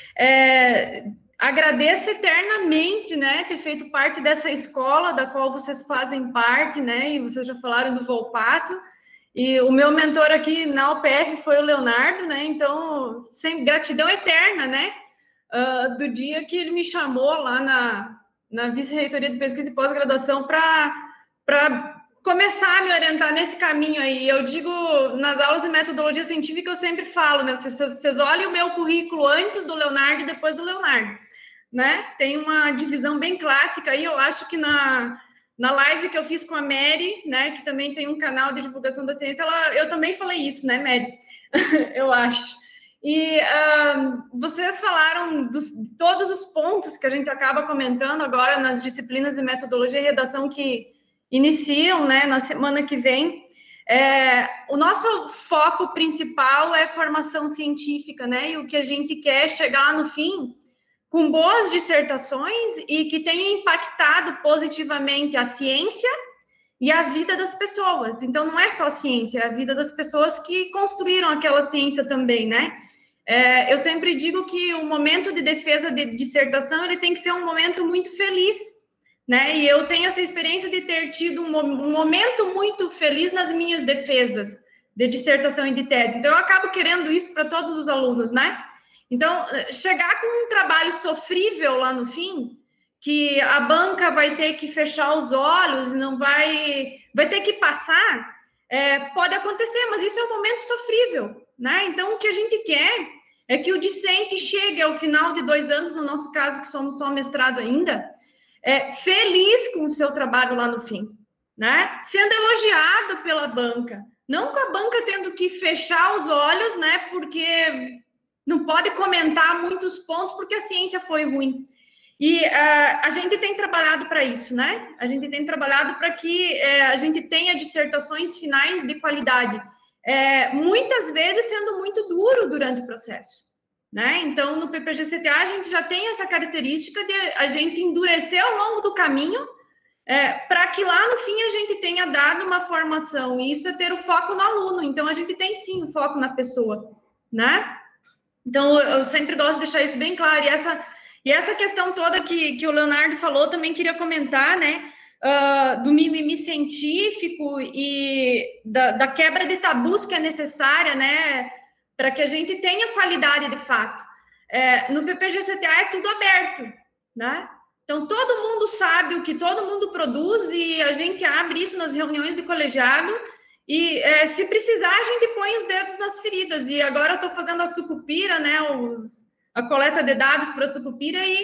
É, agradeço eternamente, né, ter feito parte dessa escola da qual vocês fazem parte, né, e vocês já falaram do Volpato, e o meu mentor aqui na U P F foi o Leonardo, né, então, sem, gratidão eterna, né, uh, do dia que ele me chamou lá na, na Vice-Reitoria de Pesquisa e Pós-Graduação para para começar a me orientar nesse caminho aí. Eu digo, nas aulas de metodologia científica, eu sempre falo, né? Vocês, vocês olhem o meu currículo antes do Leonardo e depois do Leonardo, né? Tem uma divisão bem clássica aí, eu acho que na, na live que eu fiz com a Mary, né, que também tem um canal de divulgação da ciência, ela, eu também falei isso, né, Mary? Eu acho. E uh, vocês falaram dos, de todos os pontos que a gente acaba comentando agora nas disciplinas de metodologia e redação que iniciam, né, na semana que vem. É, o nosso foco principal é formação científica, né, e o que a gente quer é chegar no fim com boas dissertações e que tenham impactado positivamente a ciência e a vida das pessoas. Então, não é só a ciência, é a vida das pessoas que construíram aquela ciência também, né? É, eu sempre digo que o momento de defesa de dissertação, ele tem que ser um momento muito feliz, né? E eu tenho essa experiência de ter tido um, um momento muito feliz nas minhas defesas de dissertação e de tese. Então, eu acabo querendo isso para todos os alunos, né? Então, chegar com um trabalho sofrível lá no fim, que a banca vai ter que fechar os olhos, não vai, vai ter que passar, é, pode acontecer, mas isso é um momento sofrível, né? Então, o que a gente quer é que o discente chegue ao final de dois anos, no nosso caso, que somos só mestrado ainda, é, feliz com o seu trabalho lá no fim, né? Sendo elogiado pela banca, não com a banca tendo que fechar os olhos, né? Porque não pode comentar muitos pontos porque a ciência foi ruim. E uh, a gente tem trabalhado para isso, né? A gente tem trabalhado para que uh, a gente tenha dissertações finais de qualidade, uh, muitas vezes sendo muito duro durante o processo, né? Então, no P P G C T A, a gente já tem essa característica de a gente endurecer ao longo do caminho, uh, para que lá no fim a gente tenha dado uma formação, e isso é ter o foco no aluno. Então, a gente tem sim o foco na pessoa, né? Então, eu sempre gosto de deixar isso bem claro, e essa... E essa questão toda que, que o Leonardo falou, também queria comentar, né, uh, do mimimi científico e da, da quebra de tabus que é necessária, né, para que a gente tenha qualidade de fato. É, no P P G C T A é tudo aberto, né? Então, todo mundo sabe o que todo mundo produz e a gente abre isso nas reuniões de colegiado e, é, se precisar, a gente põe os dedos nas feridas. E agora eu estou fazendo a sucupira, né, os... a coleta de dados para a Sucupira, e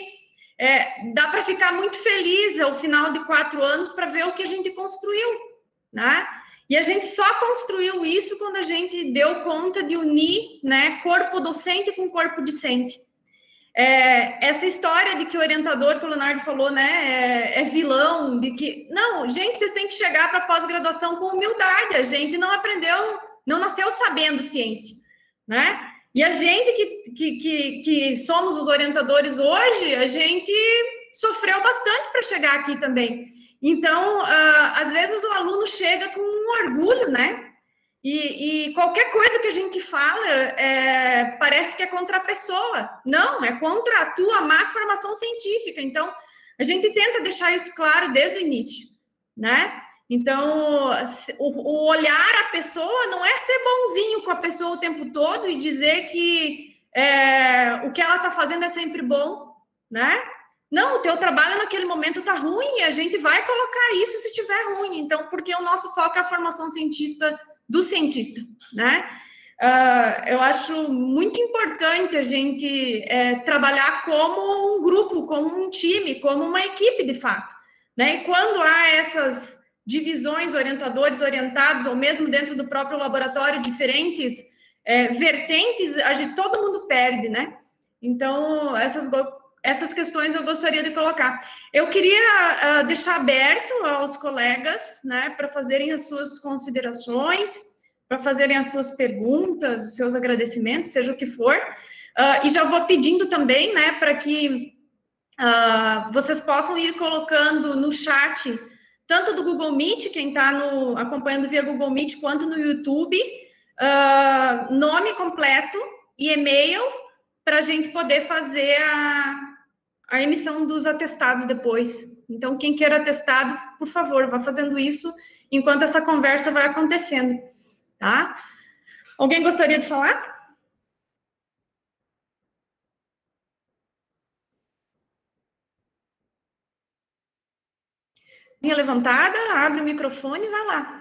é, dá para ficar muito feliz ao final de quatro anos para ver o que a gente construiu, né? E a gente só construiu isso quando a gente deu conta de unir, né, corpo docente com corpo discente. É, essa história de que o orientador, que o Leonardo falou, né, é, é vilão, de que... Não, gente, vocês têm que chegar para a pós-graduação com humildade. A gente não aprendeu, não nasceu sabendo ciência, né? E a gente que, que, que, que somos os orientadores hoje, a gente sofreu bastante para chegar aqui também. Então, uh, às vezes o aluno chega com um orgulho, né? E, e qualquer coisa que a gente fala, é, parece que é contra a pessoa. Não, é contra a tua má formação científica. Então, a gente tenta deixar isso claro desde o início, né? Então, o olhar a pessoa não é ser bonzinho com a pessoa o tempo todo e dizer que é, o que ela está fazendo é sempre bom, né? Não, o teu trabalho naquele momento está ruim e a gente vai colocar isso se tiver ruim. Então, porque o nosso foco é a formação cientista do cientista, né? Uh, eu acho muito importante a gente é, trabalhar como um grupo, como um time, como uma equipe, de fato, né? E quando há essas divisões, orientadores orientados, ou mesmo dentro do próprio laboratório, diferentes é, vertentes, a gente, todo mundo perde, né? Então, essas, essas questões eu gostaria de colocar. Eu queria uh, deixar aberto aos colegas, né, para fazerem as suas considerações, para fazerem as suas perguntas, os seus agradecimentos, seja o que for, uh, e já vou pedindo também, né, para que uh, vocês possam ir colocando no chat, tanto do Google Meet, quem está acompanhando via Google Meet, quanto no YouTube, uh, nome completo e e-mail, para a gente poder fazer a, a emissão dos atestados depois. Então, quem quer atestado, por favor, vá fazendo isso enquanto essa conversa vai acontecendo, tá? Alguém gostaria de falar? Levantada, abre o microfone e vai lá.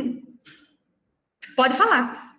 Pode falar.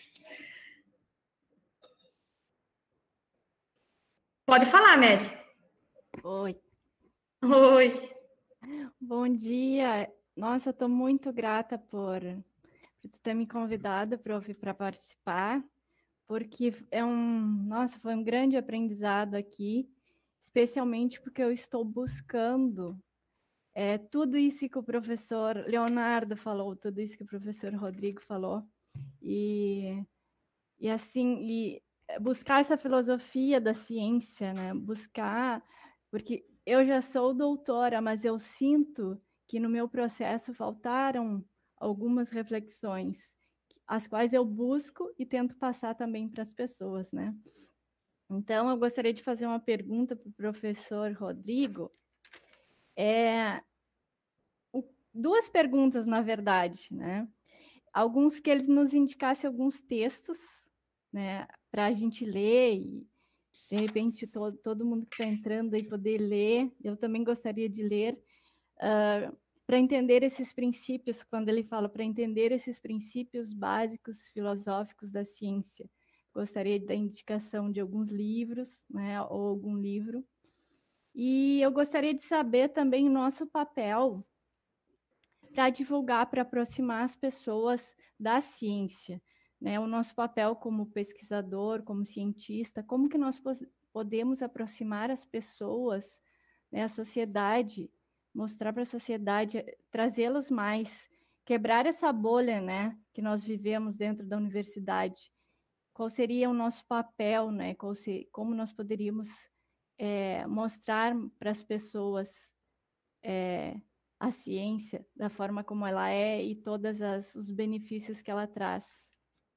Pode falar, Mary. Oi. Oi. Bom dia. Nossa, estou muito grata por, por ter me convidado para vir para participar, porque é um, nossa, foi um grande aprendizado aqui, especialmente porque eu estou buscando é, tudo isso que o professor Leonardo falou, tudo isso que o professor Rodrigo falou, e, e assim, e buscar essa filosofia da ciência, né? Buscar, porque eu já sou doutora, mas eu sinto que no meu processo faltaram algumas reflexões, as quais eu busco e tento passar também para as pessoas, né? Então, eu gostaria de fazer uma pergunta para o professor Rodrigo. É, duas perguntas, na verdade, né? Alguns que eles nos indicassem alguns textos, né, para a gente ler e, de repente, todo, todo mundo que está entrando aí poder ler. Eu também gostaria de ler, uh, para entender esses princípios, quando ele fala para entender esses princípios básicos filosóficos da ciência. Gostaria da indicação de alguns livros, né, ou algum livro. E eu gostaria de saber também o nosso papel para divulgar, para aproximar as pessoas da ciência, né? O nosso papel como pesquisador, como cientista, como que nós podemos aproximar as pessoas, né, a sociedade, mostrar para a sociedade, trazê-los mais, quebrar essa bolha, né, que nós vivemos dentro da universidade. Qual seria o nosso papel, né? Qual se, como nós poderíamos é, mostrar para as pessoas é, a ciência da forma como ela é e todos os benefícios que ela traz.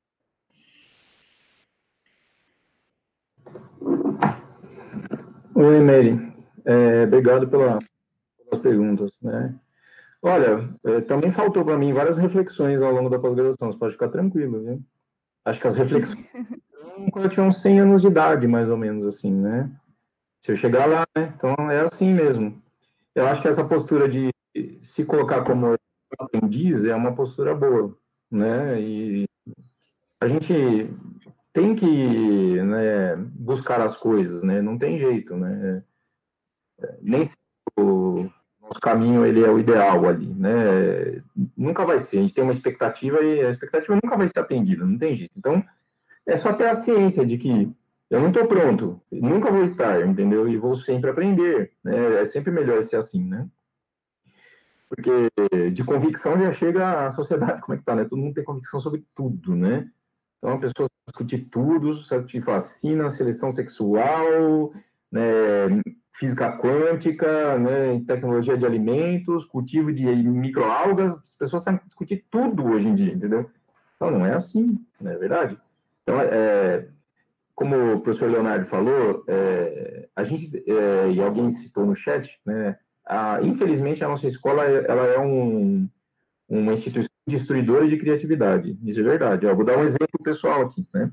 Oi, Mary. É, obrigado pela, pelas perguntas, né? Olha, é, também faltou para mim várias reflexões ao longo da pós-graduação, você pode ficar tranquilo, viu? Acho que as reflexões quando eu tinha uns cem anos de idade, mais ou menos, assim, né? Se eu chegar lá, né? Então, é assim mesmo. Eu acho que essa postura de se colocar como aprendiz é uma postura boa, né? E a gente tem que, né, buscar as coisas, né? Não tem jeito, né? Nem se o nosso caminho ele é o ideal ali, né? Nunca vai ser. A gente tem uma expectativa e a expectativa nunca vai ser atendida, não tem jeito. Então, é só ter a ciência de que eu não estou pronto, nunca vou estar, entendeu? E vou sempre aprender, né? É sempre melhor ser assim, né? Porque de convicção já chega a sociedade, como é que tá, né? Todo mundo tem convicção sobre tudo, né? Então, a pessoa discutir tudo, discutir vacina, seleção sexual, né, física quântica, né, tecnologia de alimentos, cultivo de microalgas, as pessoas sabem discutir tudo hoje em dia, entendeu? Então, não é assim, não é verdade? Então, é, como o professor Leonardo falou, é, a gente, é, e alguém citou no chat, né, a, infelizmente, a nossa escola ela é um, uma instituição destruidora de criatividade, isso é verdade. Eu vou dar um exemplo pessoal aqui, né?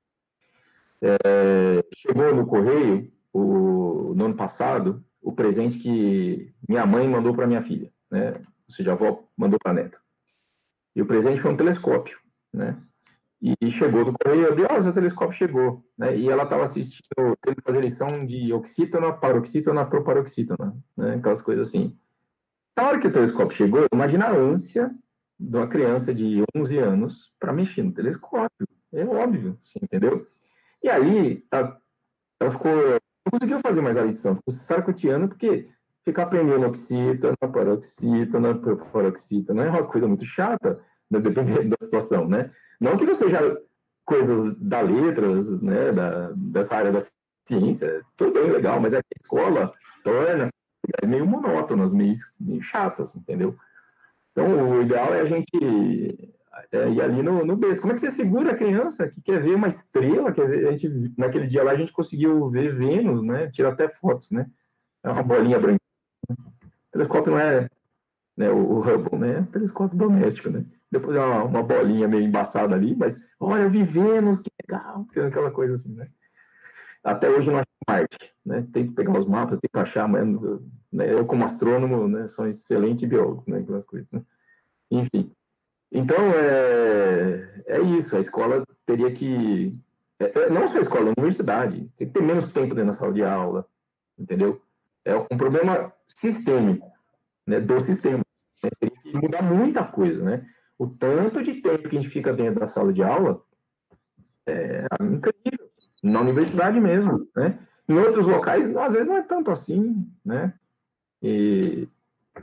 É, chegou no correio, o, no ano passado, o presente que minha mãe mandou para minha filha, né? Ou seja, a avó mandou para a neta. E o presente foi um telescópio, né? E chegou do correio, eu disse, ó, oh, seu telescópio chegou, né? E ela estava assistindo, tendo que fazer lição de oxítona, paroxítona, proparoxítona, né? Aquelas coisas assim. Na hora que o telescópio chegou, imagina a ânsia de uma criança de onze anos para mexer no telescópio. É óbvio, assim, entendeu? E aí, ela, ela ficou, não conseguiu fazer mais a lição, ficou saracoteando, porque ficar aprendendo oxítona, paroxítona, proparoxítona é uma coisa muito chata, né, dependendo da situação, né? Não que não seja coisas da letras, né, da, dessa área da ciência, tudo bem legal, mas é que a escola torna meio monótonas, meio, meio chatas, entendeu? Então, o ideal é a gente é, ir ali no, no berço. Como é que você segura a criança que quer ver uma estrela? Quer ver, a gente, naquele dia lá a gente conseguiu ver Vênus, né? Tirar até fotos, né? É uma bolinha branca. O telescópio não é, né, o, o Hubble, né? É um telescópio doméstico, né? Depois é uma, uma bolinha meio embaçada ali, mas olha, eu vi Vênus, que legal, tem aquela coisa assim, né? Até hoje não acho Marte, né? Tem que pegar os mapas, tem que achar, mas né, eu como astrônomo, né, sou um excelente biólogo, né? Aquelas coisas, né? Enfim. Então, é, é isso, a escola teria que... É, não só a escola, a universidade, tem que ter menos tempo dentro da sala de aula, entendeu? É um problema sistêmico, né, do sistema. Né? Teria que mudar muita coisa, né? O tanto de tempo que a gente fica dentro da sala de aula é incrível. Na universidade mesmo, né? Em outros locais, às vezes não é tanto assim, né? E,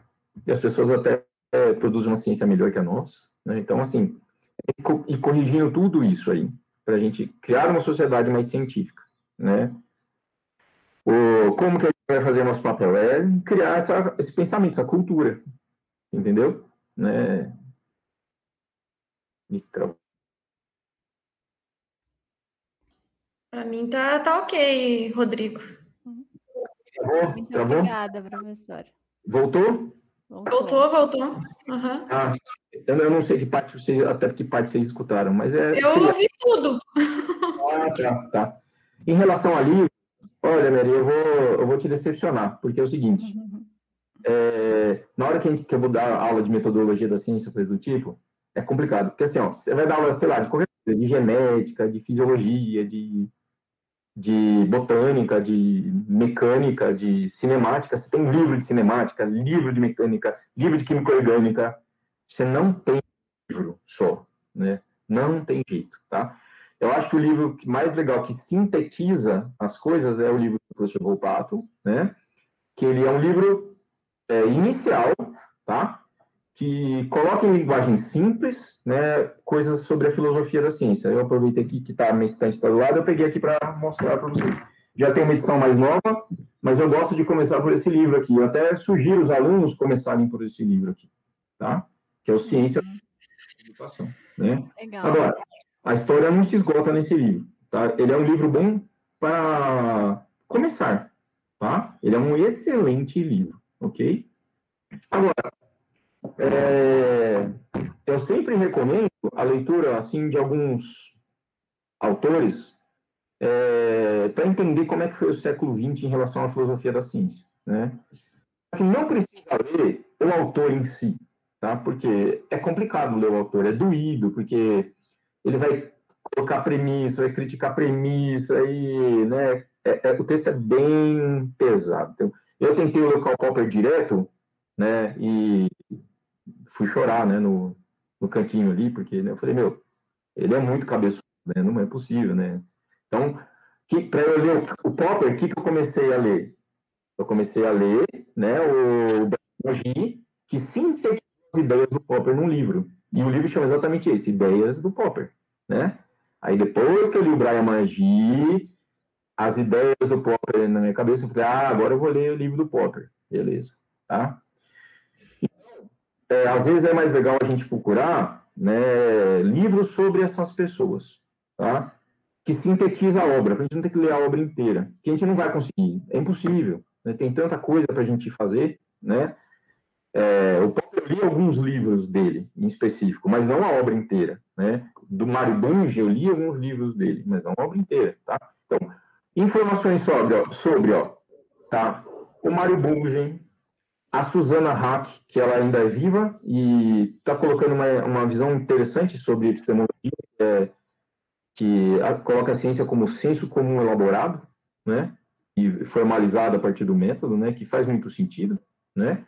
e as pessoas até é, produzem uma ciência melhor que a nossa, né? Então, assim, e corrigindo tudo isso aí, para a gente criar uma sociedade mais científica, né? O, como que a gente vai fazer nosso papel? É criar essa, esse pensamento, essa cultura, entendeu? Né? Para mim tá, tá ok, Rodrigo. Travou? Muito Travou? obrigada, professor. Voltou? Voltou, voltou. voltou. Uhum. Ah, eu não sei que parte vocês, até que parte vocês escutaram, mas é... Eu queria... ouvi tudo. Ah, tá, tá. Em relação a livro, olha, Mary, eu vou, eu vou te decepcionar, porque é o seguinte, é, na hora que, a gente, que eu vou dar aula de metodologia da ciência, coisa do tipo, é complicado, porque assim, ó, você vai dar aula, sei lá, de qualquer coisa, de genética, de fisiologia, de, de botânica, de mecânica, de cinemática, você tem livro de cinemática, livro de mecânica, livro de química orgânica, você não tem livro só, né? Não tem jeito, tá? Eu acho que o livro mais legal que sintetiza as coisas é o livro do professor Volpato, né? Que ele é um livro é, inicial, tá? Que coloca em linguagem simples, né? Coisas sobre a filosofia da ciência. Eu aproveitei aqui que tá, a minha estante está do lado, eu peguei aqui para mostrar para vocês. Já tem uma edição mais nova, mas eu gosto de começar por esse livro aqui. Eu até sugiro os alunos começarem por esse livro aqui, tá? Que é o Ciência da Educação, né? Legal. Agora, a história não se esgota nesse livro, tá? Ele é um livro bom para começar, tá? Ele é um excelente livro, ok? Agora, é, eu sempre recomendo a leitura, assim, de alguns autores é, para entender como é que foi o século vinte em relação à filosofia da ciência, né? Que não precisa ler o autor em si, tá? Porque é complicado ler o autor, é doído, porque ele vai colocar premissa, vai criticar premissa, aí, né? É, é, o texto é bem pesado. Então, eu tentei ler o Karl Popper direto, né? E fui chorar, né? No, no cantinho ali, porque né, eu falei, meu, ele é muito cabeçudo, né? Não é possível, né? Então, para eu ler o, o Popper, o que, que eu comecei a ler? Eu comecei a ler, né? O Bertrand, que sintetizou as ideias do Popper num livro. E o livro chama exatamente esse, Ideias do Popper, né? Aí depois que eu li o Brian Magee, as ideias do Popper na minha cabeça, eu falei, ah, agora eu vou ler o livro do Popper. Beleza, tá? É, às vezes é mais legal a gente procurar, né, livros sobre essas pessoas, tá? Que sintetiza a obra, pra gente não ter que ler a obra inteira, que a gente não vai conseguir, é impossível, né? Tem tanta coisa pra gente fazer, né? É, eu li alguns livros dele, em específico, mas não a obra inteira, né? Do Mário Bunge, eu li alguns livros dele, mas não a obra inteira, tá? Então, informações sobre, ó, sobre, ó, tá? O Mário Bunge, a Susana Hack, que ela ainda é viva e está colocando uma, uma visão interessante sobre epistemologia, é, que a, coloca a ciência como senso comum elaborado, né? E formalizado a partir do método, né? Que faz muito sentido, né?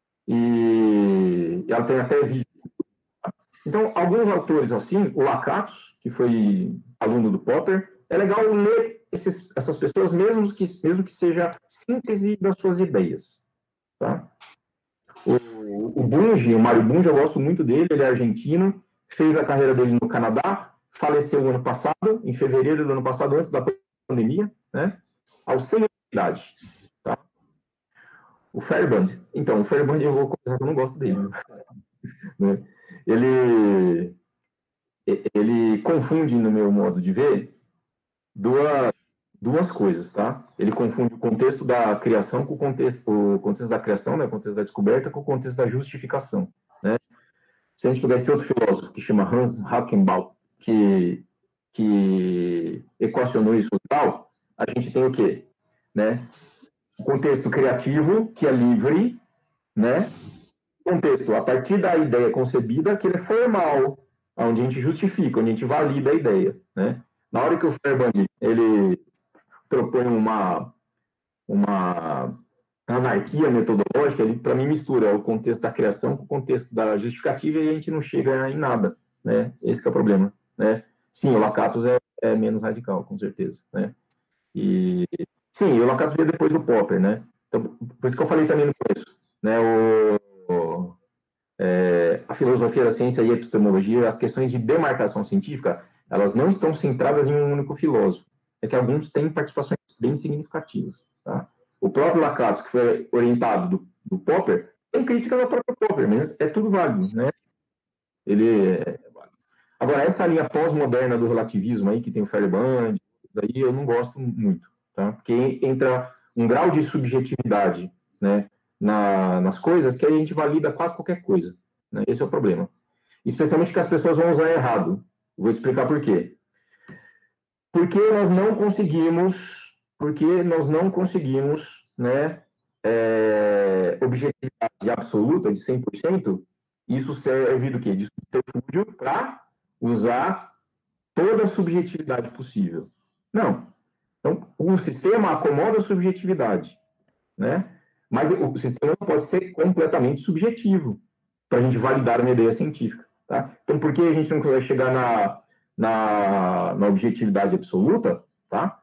E ela tem até vídeo. Então, alguns autores assim, o Lakatos, que foi aluno do Popper, é legal ler esses, essas pessoas, mesmo que, mesmo que seja síntese das suas ideias. Tá? O, o Bunge, o Mário Bunge, eu gosto muito dele, ele é argentino, fez a carreira dele no Canadá, faleceu no ano passado, em fevereiro do ano passado, antes da pandemia, né? Aos cem anos de idade. Tá? O Fairband, então, o Fairband eu vou começar que eu não gosto dele. Né? Ele, ele confunde, no meu modo de ver, duas, duas coisas, tá? Ele confunde o contexto da criação com o contexto, o contexto da criação, né, o contexto da descoberta com o contexto da justificação, né? Se a gente pegar esse outro filósofo que chama Hans Hackenbach, que, que equacionou isso e tal, a gente tem o quê? Né? O contexto criativo, que é livre, né? Contexto, a partir da ideia concebida, que ele é formal, onde a gente justifica, onde a gente valida a ideia, né? Na hora que o Fairband, ele propõe uma, uma anarquia metodológica, ele, para mim, mistura o contexto da criação com o contexto da justificativa e a gente não chega em nada, né? Esse que é o problema, né? Sim, o Lakatos é, é menos radical, com certeza, né? E, sim, o Lakatos veio depois do Popper, né? Então, por isso que eu falei também no começo, né? O é, a filosofia da ciência e a epistemologia, as questões de demarcação científica, elas não estão centradas em um único filósofo. É que alguns têm participações bem significativas. Tá? O próprio Lakatos, que foi orientado do, do Popper, tem crítica ao próprio Popper, mas é tudo válido, né? Ele é válido. Agora, essa linha pós-moderna do relativismo aí, que tem o Feyerabend, daí eu não gosto muito, tá? Porque entra um grau de subjetividade, né, na, nas coisas que a gente valida quase qualquer coisa, né? Esse é o problema. Especialmente que as pessoas vão usar errado. Vou explicar por quê. Porque nós não conseguimos, porque nós não conseguimos, né, é, objetividade absoluta de cem por cento, isso serve do quê? De subterfúgio para usar toda a subjetividade possível. Não. Então, o sistema acomoda a subjetividade, né? Mas o sistema não pode ser completamente subjetivo para a gente validar uma ideia científica, tá? Então, por que a gente não vai chegar na, na, na objetividade absoluta, tá?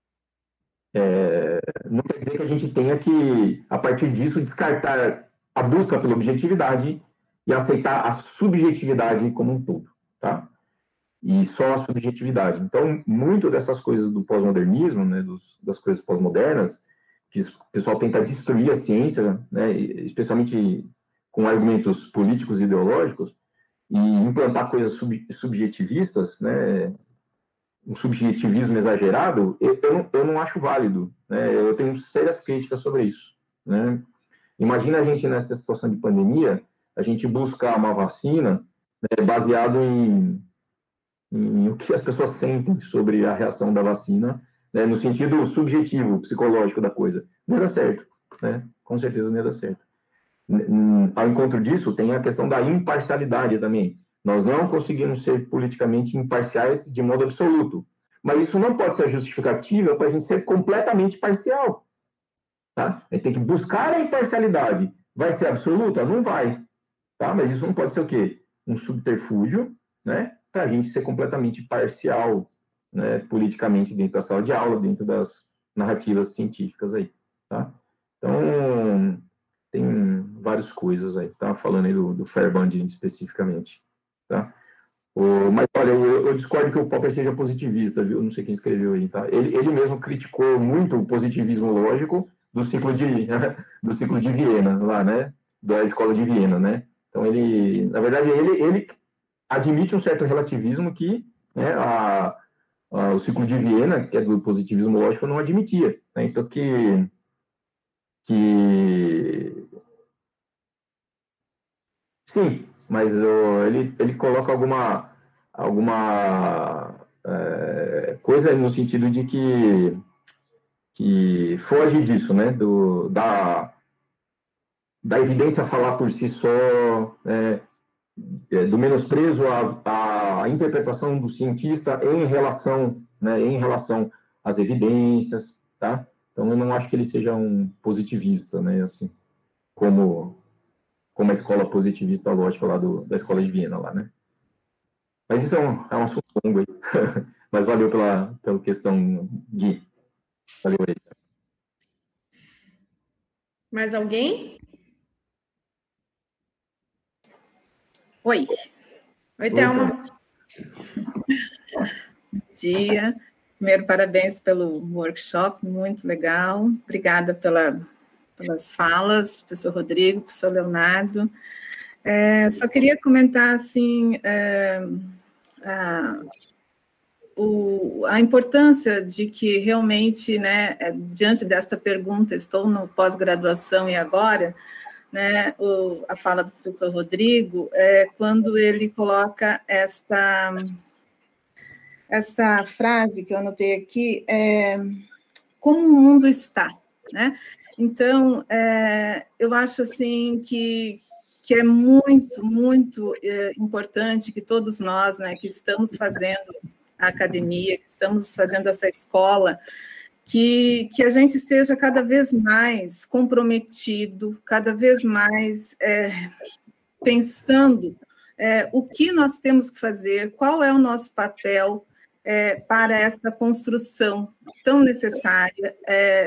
É, não quer dizer que a gente tenha que, a partir disso, descartar a busca pela objetividade e aceitar a subjetividade como um todo, tá? E só a subjetividade. Então, muito dessas coisas do pós-modernismo, né, dos, das coisas pós-modernas, que o pessoal tenta destruir a ciência, né, especialmente com argumentos políticos e ideológicos, e implantar coisas sub, subjetivistas, né, um subjetivismo exagerado, eu, eu, não, eu não acho válido, né, eu tenho sérias críticas sobre isso, né. Imagina a gente nessa situação de pandemia, a gente buscar uma vacina, né, baseado em, em o que as pessoas sentem sobre a reação da vacina, né, no sentido subjetivo, psicológico da coisa. Não ia dar certo, né? Com certeza não ia dar certo. Ao encontro disso, tem a questão da imparcialidade também. Nós não conseguimos ser politicamente imparciais de modo absoluto, mas isso não pode ser justificativa para a gente ser completamente parcial. Tá? A gente tem que buscar a imparcialidade. Vai ser absoluta? Não vai. Tá? Mas isso não pode ser o quê? Um subterfúgio, né, para a gente ser completamente parcial, né, politicamente dentro da sala de aula, dentro das narrativas científicas aí. Tá? Então, tem várias coisas aí. Tá? Falando aí do, do Feyerabend especificamente. Tá? O, mas, olha, eu, eu discordo que o Popper seja positivista, viu? Não sei quem escreveu aí. Tá? Ele, ele mesmo criticou muito o positivismo lógico do ciclo de, do ciclo de Viena, lá, né? Da escola de Viena, né? Então, ele, na verdade, ele, ele admite um certo relativismo que, né, a, a, o ciclo de Viena, que é do positivismo lógico, não admitia. Né? Então, que, que... Sim, mas oh, ele, ele coloca alguma, alguma é, coisa no sentido de que, que foge disso, né? Do, da... da evidência falar por si só, é, do menosprezo à, à interpretação do cientista em relação, né, em relação às evidências, tá? Então, eu não acho que ele seja um positivista, né, assim, como, como a escola positivista lógica lá do, da escola de Viena, lá, né? Mas isso é um, é um assunto longo aí. Mas valeu pela, pela questão, Gui. Valeu aí. Mais alguém? Oi. Oi, Thelma. Bom dia. Primeiro, parabéns pelo workshop, muito legal. Obrigada pela, pelas falas, professor Rodrigo, professor Leonardo. É, só queria comentar, assim, é, a, o, a importância de que realmente, né, diante desta pergunta, estou no pós-graduação e agora... Né, o, a fala do professor Rodrigo, é quando ele coloca essa, essa frase que eu anotei aqui, é, como o mundo está, né? Então, é, eu acho assim que, que é muito, muito é, importante que todos nós, né, que estamos fazendo a academia, que estamos fazendo essa escola, Que, que a gente esteja cada vez mais comprometido, cada vez mais é, pensando é, o que nós temos que fazer, qual é o nosso papel é, para essa construção tão necessária, é,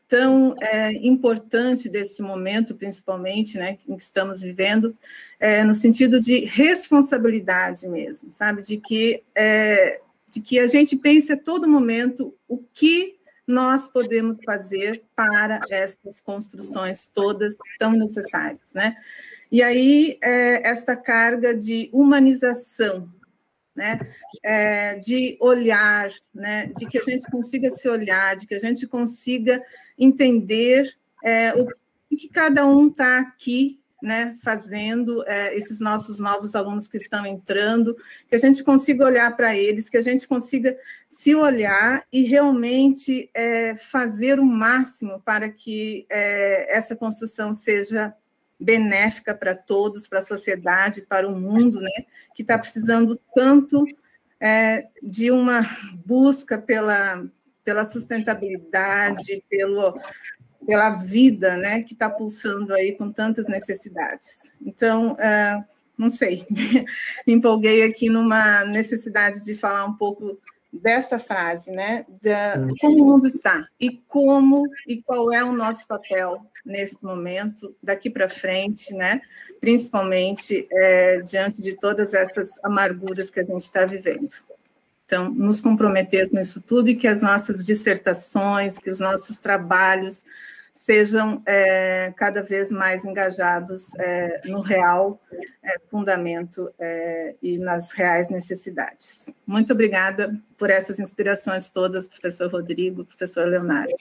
tão é, importante deste momento, principalmente, né, em que estamos vivendo, é, no sentido de responsabilidade mesmo, sabe, de que, é, de que a gente pense a todo momento o que nós podemos fazer para essas construções todas tão necessárias, né? E aí, é, esta carga de humanização, né? É, de olhar, né? De que a gente consiga se olhar, de que a gente consiga entender é, o que cada um está aqui, né, fazendo, é, esses nossos novos alunos que estão entrando, que a gente consiga olhar para eles, que a gente consiga se olhar e realmente é, fazer o máximo para que é, essa construção seja benéfica para todos, para a sociedade, para o mundo, né, que está precisando tanto é, de uma busca pela, pela sustentabilidade, pelo... pela vida, né, que está pulsando aí com tantas necessidades. Então, uh, não sei, me empolguei aqui numa necessidade de falar um pouco dessa frase, né, da, como o mundo está, e como, e qual é o nosso papel nesse momento, daqui para frente, né, principalmente é, diante de todas essas amarguras que a gente está vivendo. Então, nos comprometer com isso tudo e que as nossas dissertações, que os nossos trabalhos sejam é, cada vez mais engajados é, no real é, fundamento é, e nas reais necessidades. Muito obrigada por essas inspirações todas, professor Rodrigo, professor Leonardo.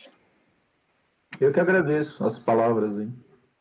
Eu que agradeço as palavras aí.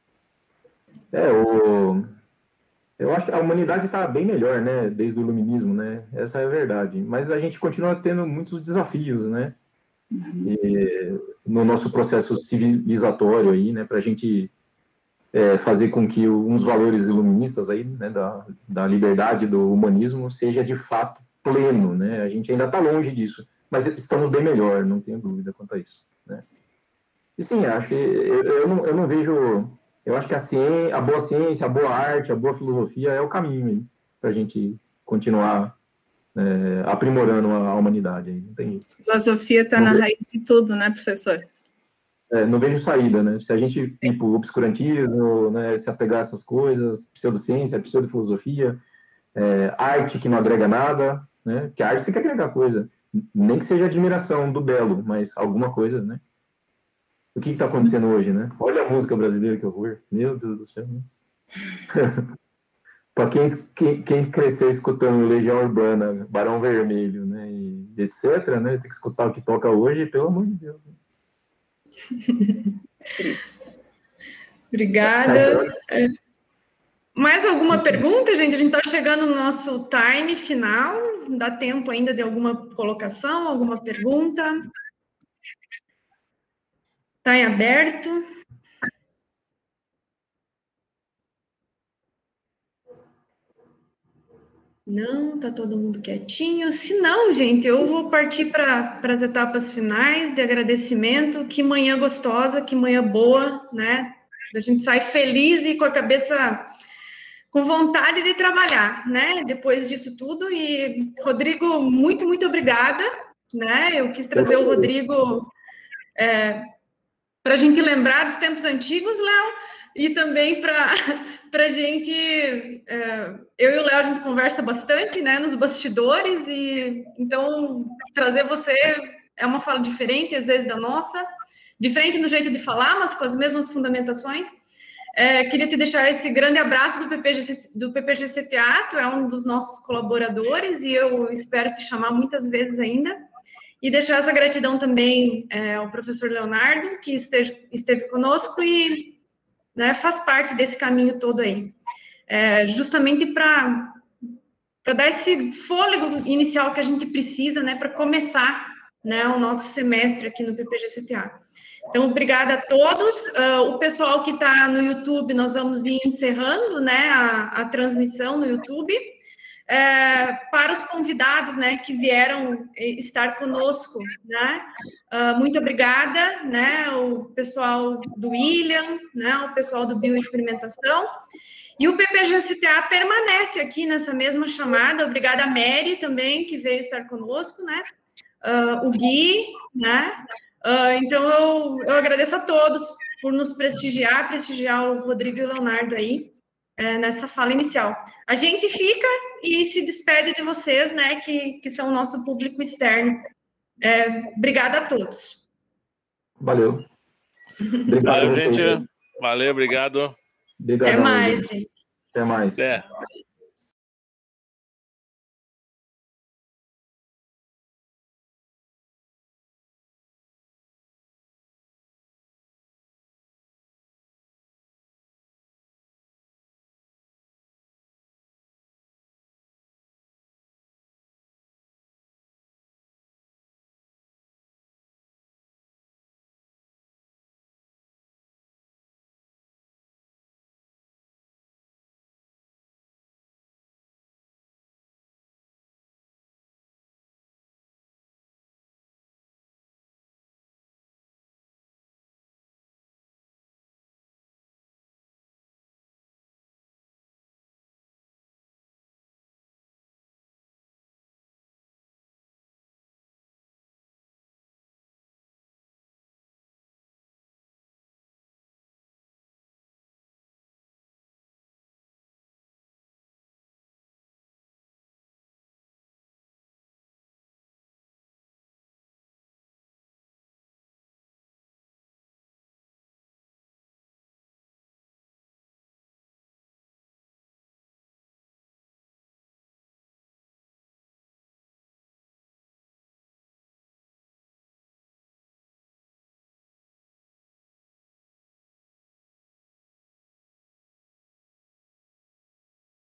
É, o... eu acho que a humanidade está bem melhor, né, desde o iluminismo, né, essa é a verdade, mas a gente continua tendo muitos desafios, né, uhum. e, no nosso processo civilizatório aí, né, para a gente é, fazer com que uns valores iluministas aí, né, da, da liberdade, do humanismo, seja de fato pleno, né, a gente ainda está longe disso, mas estamos bem melhor, não tenho dúvida quanto a isso, né. E sim, acho que eu, eu, não, eu não vejo... Eu acho que a, ciência, a boa ciência, a boa arte, a boa filosofia é o caminho para a gente continuar é, aprimorando a, a humanidade. Não tem... Filosofia está na raiz de tudo, né, professor? É, não vejo saída, né? Se a gente ir para o obscurantismo, né, se apegar a essas coisas, pseudociência, pseudofilosofia, é, arte que não agrega nada, né? Que a arte tem que agregar coisa. Nem que seja admiração do belo, mas alguma coisa, né? O que está acontecendo hoje, né? Olha a música brasileira, que horror. Meu Deus do céu. Né? Para quem, quem, quem cresceu escutando Legião Urbana, Barão Vermelho, né, e etcétera, né, tem que escutar o que toca hoje, pelo amor de Deus. Obrigada. É. Mais alguma pergunta, gente? A gente está chegando no nosso time final. Dá tempo ainda de alguma colocação, alguma pergunta? Está em aberto. Não, está todo mundo quietinho. Se não, gente, eu vou partir para as etapas finais de agradecimento. Que manhã gostosa, que manhã boa, né? A gente sai feliz e com a cabeça com vontade de trabalhar, né? Depois disso tudo. E, Rodrigo, muito, muito obrigada, né? Eu quis trazer o Rodrigo... É, para a gente lembrar dos tempos antigos, Léo, e também para a gente... É, eu e o Léo, a gente conversa bastante, né, nos bastidores, e então trazer você é uma fala diferente, às vezes, da nossa, diferente no jeito de falar, mas com as mesmas fundamentações. É, queria te deixar esse grande abraço do P P G C, do P P G C Teatro, é um dos nossos colaboradores, e eu espero te chamar muitas vezes ainda. E deixar essa gratidão também é, ao professor Leonardo, que esteve, esteve conosco e, né, faz parte desse caminho todo aí. É, justamente para dar esse fôlego inicial que a gente precisa, né, para começar, né, o nosso semestre aqui no P P G C T A. Então, obrigada a todos. Uh, o pessoal que está no YouTube, nós vamos ir encerrando, né, a, a transmissão no YouTube. É, para os convidados, né, que vieram estar conosco, né, uh, muito obrigada, né, o pessoal do William, né, o pessoal do Bioexperimentação, E o P P G C T A permanece aqui nessa mesma chamada. Obrigada a Mary também, que veio estar conosco, né? Uh, o Gui, né? Uh, então, eu, eu agradeço a todos por nos prestigiar, prestigiar o Rodrigo e o Leonardo aí, é, nessa fala inicial. A gente fica e se despede de vocês, né, que, que são o nosso público externo. É, obrigada a todos. Valeu. Obrigado, Valeu, gente. Valeu, obrigado. Obrigado. Até mais, gente. Até mais. Até.